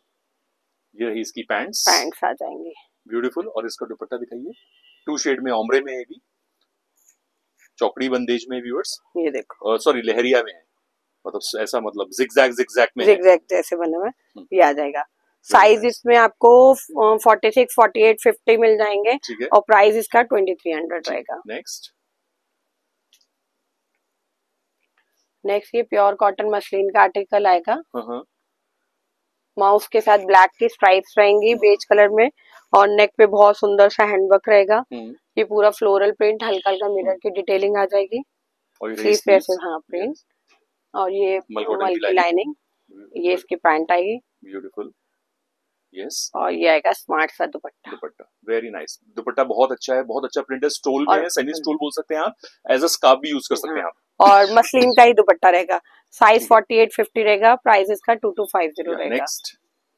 ये रही इसकी पैंट्स, पैंट्स आ जाएंगे ब्यूटीफुल, और इसका दुपट्टा दिखाइए, टू शेड में, ओम्ब्रे में है भी, चौकड़ी बंदेज में व्यूअर्स, ये देखो, सॉरी लहरिया में है, मतलब ऐसा, मतलब जिगजैग जिगजैग में, जिगजैग जैसे बने हुए, ये आ जाएगा। साइज इसमें आपको forty six, forty eight, fifty मिल जाएंगे, और प्राइस इसका ट्वेंटी थ्री हंड्रेड रहेगा। नेक्स्ट नेक्स्ट ये प्योर कॉटन मसलिन का आर्टिकल आएगा, माउस के साथ ब्लैक की स्ट्राइप्स रहेंगी बेज कलर में, और नेक पे बहुत सुंदर सा हैंडवर्क रहेगा, ये पूरा फ्लोरल प्रिंट, हल्का हल्का मिरर की डिटेलिंग आ जाएगी, स्लीव पे ऐसे, हाँ प्रिंट, और ये मल्टी लाइनिंग, ये इसकी पैंट आएगी, ब्यूटीफुल, यस, और ये आएगा स्मार्ट सा दुपट्टा, दुपट्टा वेरी नाइस, दुपट्टा बहुत अच्छा है, बहुत अच्छा प्रिंट है, स्टोल में है, सेमी स्टोल बोल सकते हैं आप, एज अ स्कार्फ भी यूज कर सकते हैं आप, और मसलिन का ही दुपट्टा रहेगा, साइज फोर्टी एट, फिफ्टी रहेगा, प्राइस इसका टू टू फाइव जीरो रहेगा। Next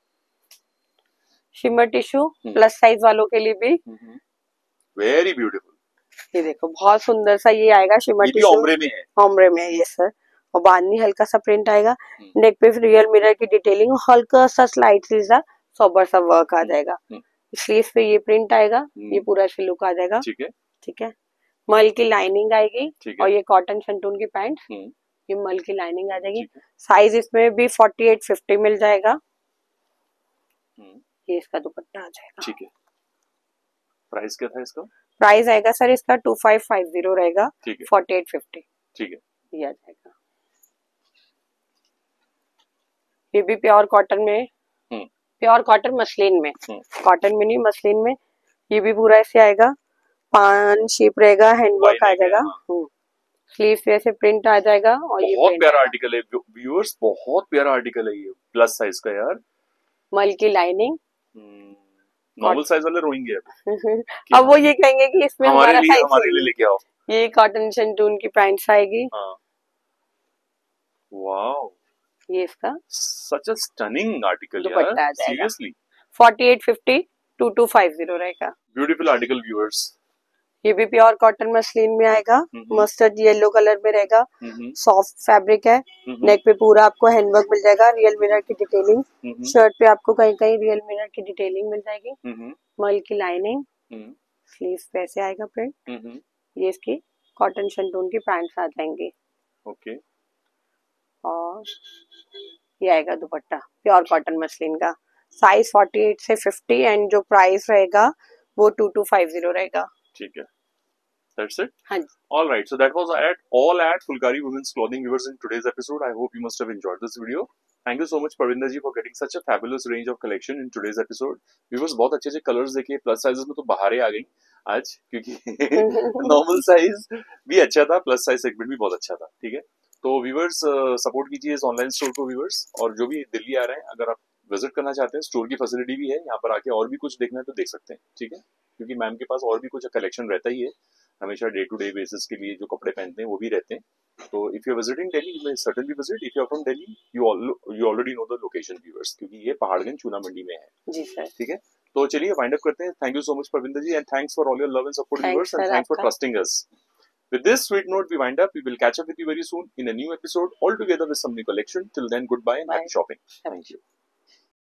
shimmer tissue plus size वालों के लिए भी वेरी ब्यूटीफुल, ये देखो बहुत सुंदर सा ये आएगा शिमर टिश्यू, ओम्ब्रे में है, ओम्ब्रे में है, यस सर, और बांधनी हल्का सा प्रिंट आएगा, नेक पे रियल मिरर की डिटेलिंग, हल्का सा स्लाइट सा सोबर सा वर्क आ जाएगा, स्लीव पे ये प्रिंट आएगा, ये पूरा ऐसे लुक आ जाएगा, ठीक है ठीक है, मल की लाइनिंग आएगी, और ये कॉटन शंटून की पैंट, ये मल की लाइनिंग आ जाएगी, साइज इसमें भी फोर्टी एट, फिफ्टी मिल जाएगा, ये इसका दुपट्टा आ जाएगा, ठीक है, प्राइस क्या था इसका? प्राइस आएगा सर इसका टू फाइव फाइव जीरो रहेगा, फोर्टी एट फिफ्टी, ठीक है, ये आ जाएगा। ये भी प्योर कॉटन में, प्योर कॉटन मसलिन में, कॉटन में नहीं मसलिन में, ये भी पूरा ऐसे आएगा, पान शेप रहेगा, हैंडवर्क आ जाएगा, स्लीव पे ऐसे प्रिंट आ जाएगा, और ये बहुत प्यारा आर्टिकल है व्यूअर्स, बहुत प्यारा आर्टिकल है ये, प्लस साइज का यार, मल की लाइनिंग, नॉर्मल साइज वाले रोएंगे अब वो ये कहेंगे कि इसमें हमारे लिए हमारे लिए लेके आओ, ये कॉटन शंटून की पैंट्स आएगी, वाओ, ये इसका सच अ स्टनिंग आर्टिकल यार, seriously, forty eight, fifty, two two five zero रहेगा, ब्यूटीफुल आर्टिकल व्यूअर्स, ये भी प्योर कॉटन मसलिन में आएगा, मस्टर्ड येलो कलर में रहेगा, सॉफ्ट फैब्रिक है, नेक पे पूरा आपको हैंडवर्क मिल जाएगा, रियल मिरर की डिटेलिंग, शर्ट पे आपको कहीं कहीं रियल मिरर की डिटेलिंग मिल जाएगी, मल की लाइनिंग, स्लीव पे ऐसे आएगा प्रिंट, ये इसकी कॉटन शंटून की पैंट्स आ जाएंगी, ओके, और ये आएगा दुपट्टा प्योर कॉटन मसलिन का, साइज फोर्टी एट से फिफ्टी, एंड जो प्राइस रहेगा वो टू टू फाइव जीरो रहेगा, ठीक है, that's it. हाँ जी, all right, so that was at all at Fulkari Women's Clothing viewers in today's episode. I hope you must have enjoyed this video. Thank you so much, Parvinder ji, for getting such a fabulous range of collection in today's episode. Viewers, बहुत अच्छे अच्छे colours देखे, plus sizes में तो बाहर आ गई आज, क्योंकि नॉर्मल साइज भी अच्छा था, प्लस साइज सेगमेंट भी बहुत अच्छा था. ठीक है, तो व्यूवर्स सपोर्ट कीजिए इस ऑनलाइन स्टोर को व्यूवर्स. और जो भी दिल्ली आ रहे हैं, अगर आप विजिट करना चाहते हैं, स्टोर की फैसिलिटी भी है यहाँ पर, आके और भी कुछ देखना है तो देख सकते हैं. ठीक है, क्योंकि मैम के पास और भी कुछ कलेक्शन रहता ही है, हमेशा डे टू डे बेसिस के लिए जो कपड़े पहनते हैं वो भी रहते हैं. तो if you are visiting Delhi, you may certainly visit. If you are from Delhi, you you already know the location viewers, क्योंकि ये पहाड़गंज चूना मंडी में है. जी सर. ठीक है, तो चलिए वाइंड अप करते हैं. Thank you so much Parvinder ji, and thanks for all your love and support viewers, and thanks for trusting us. With this sweet note, we wind up. We will catch up with you very soon in a new episode, all together with some new collection. Till then, goodbye and Bye. happy shopping. Thank you.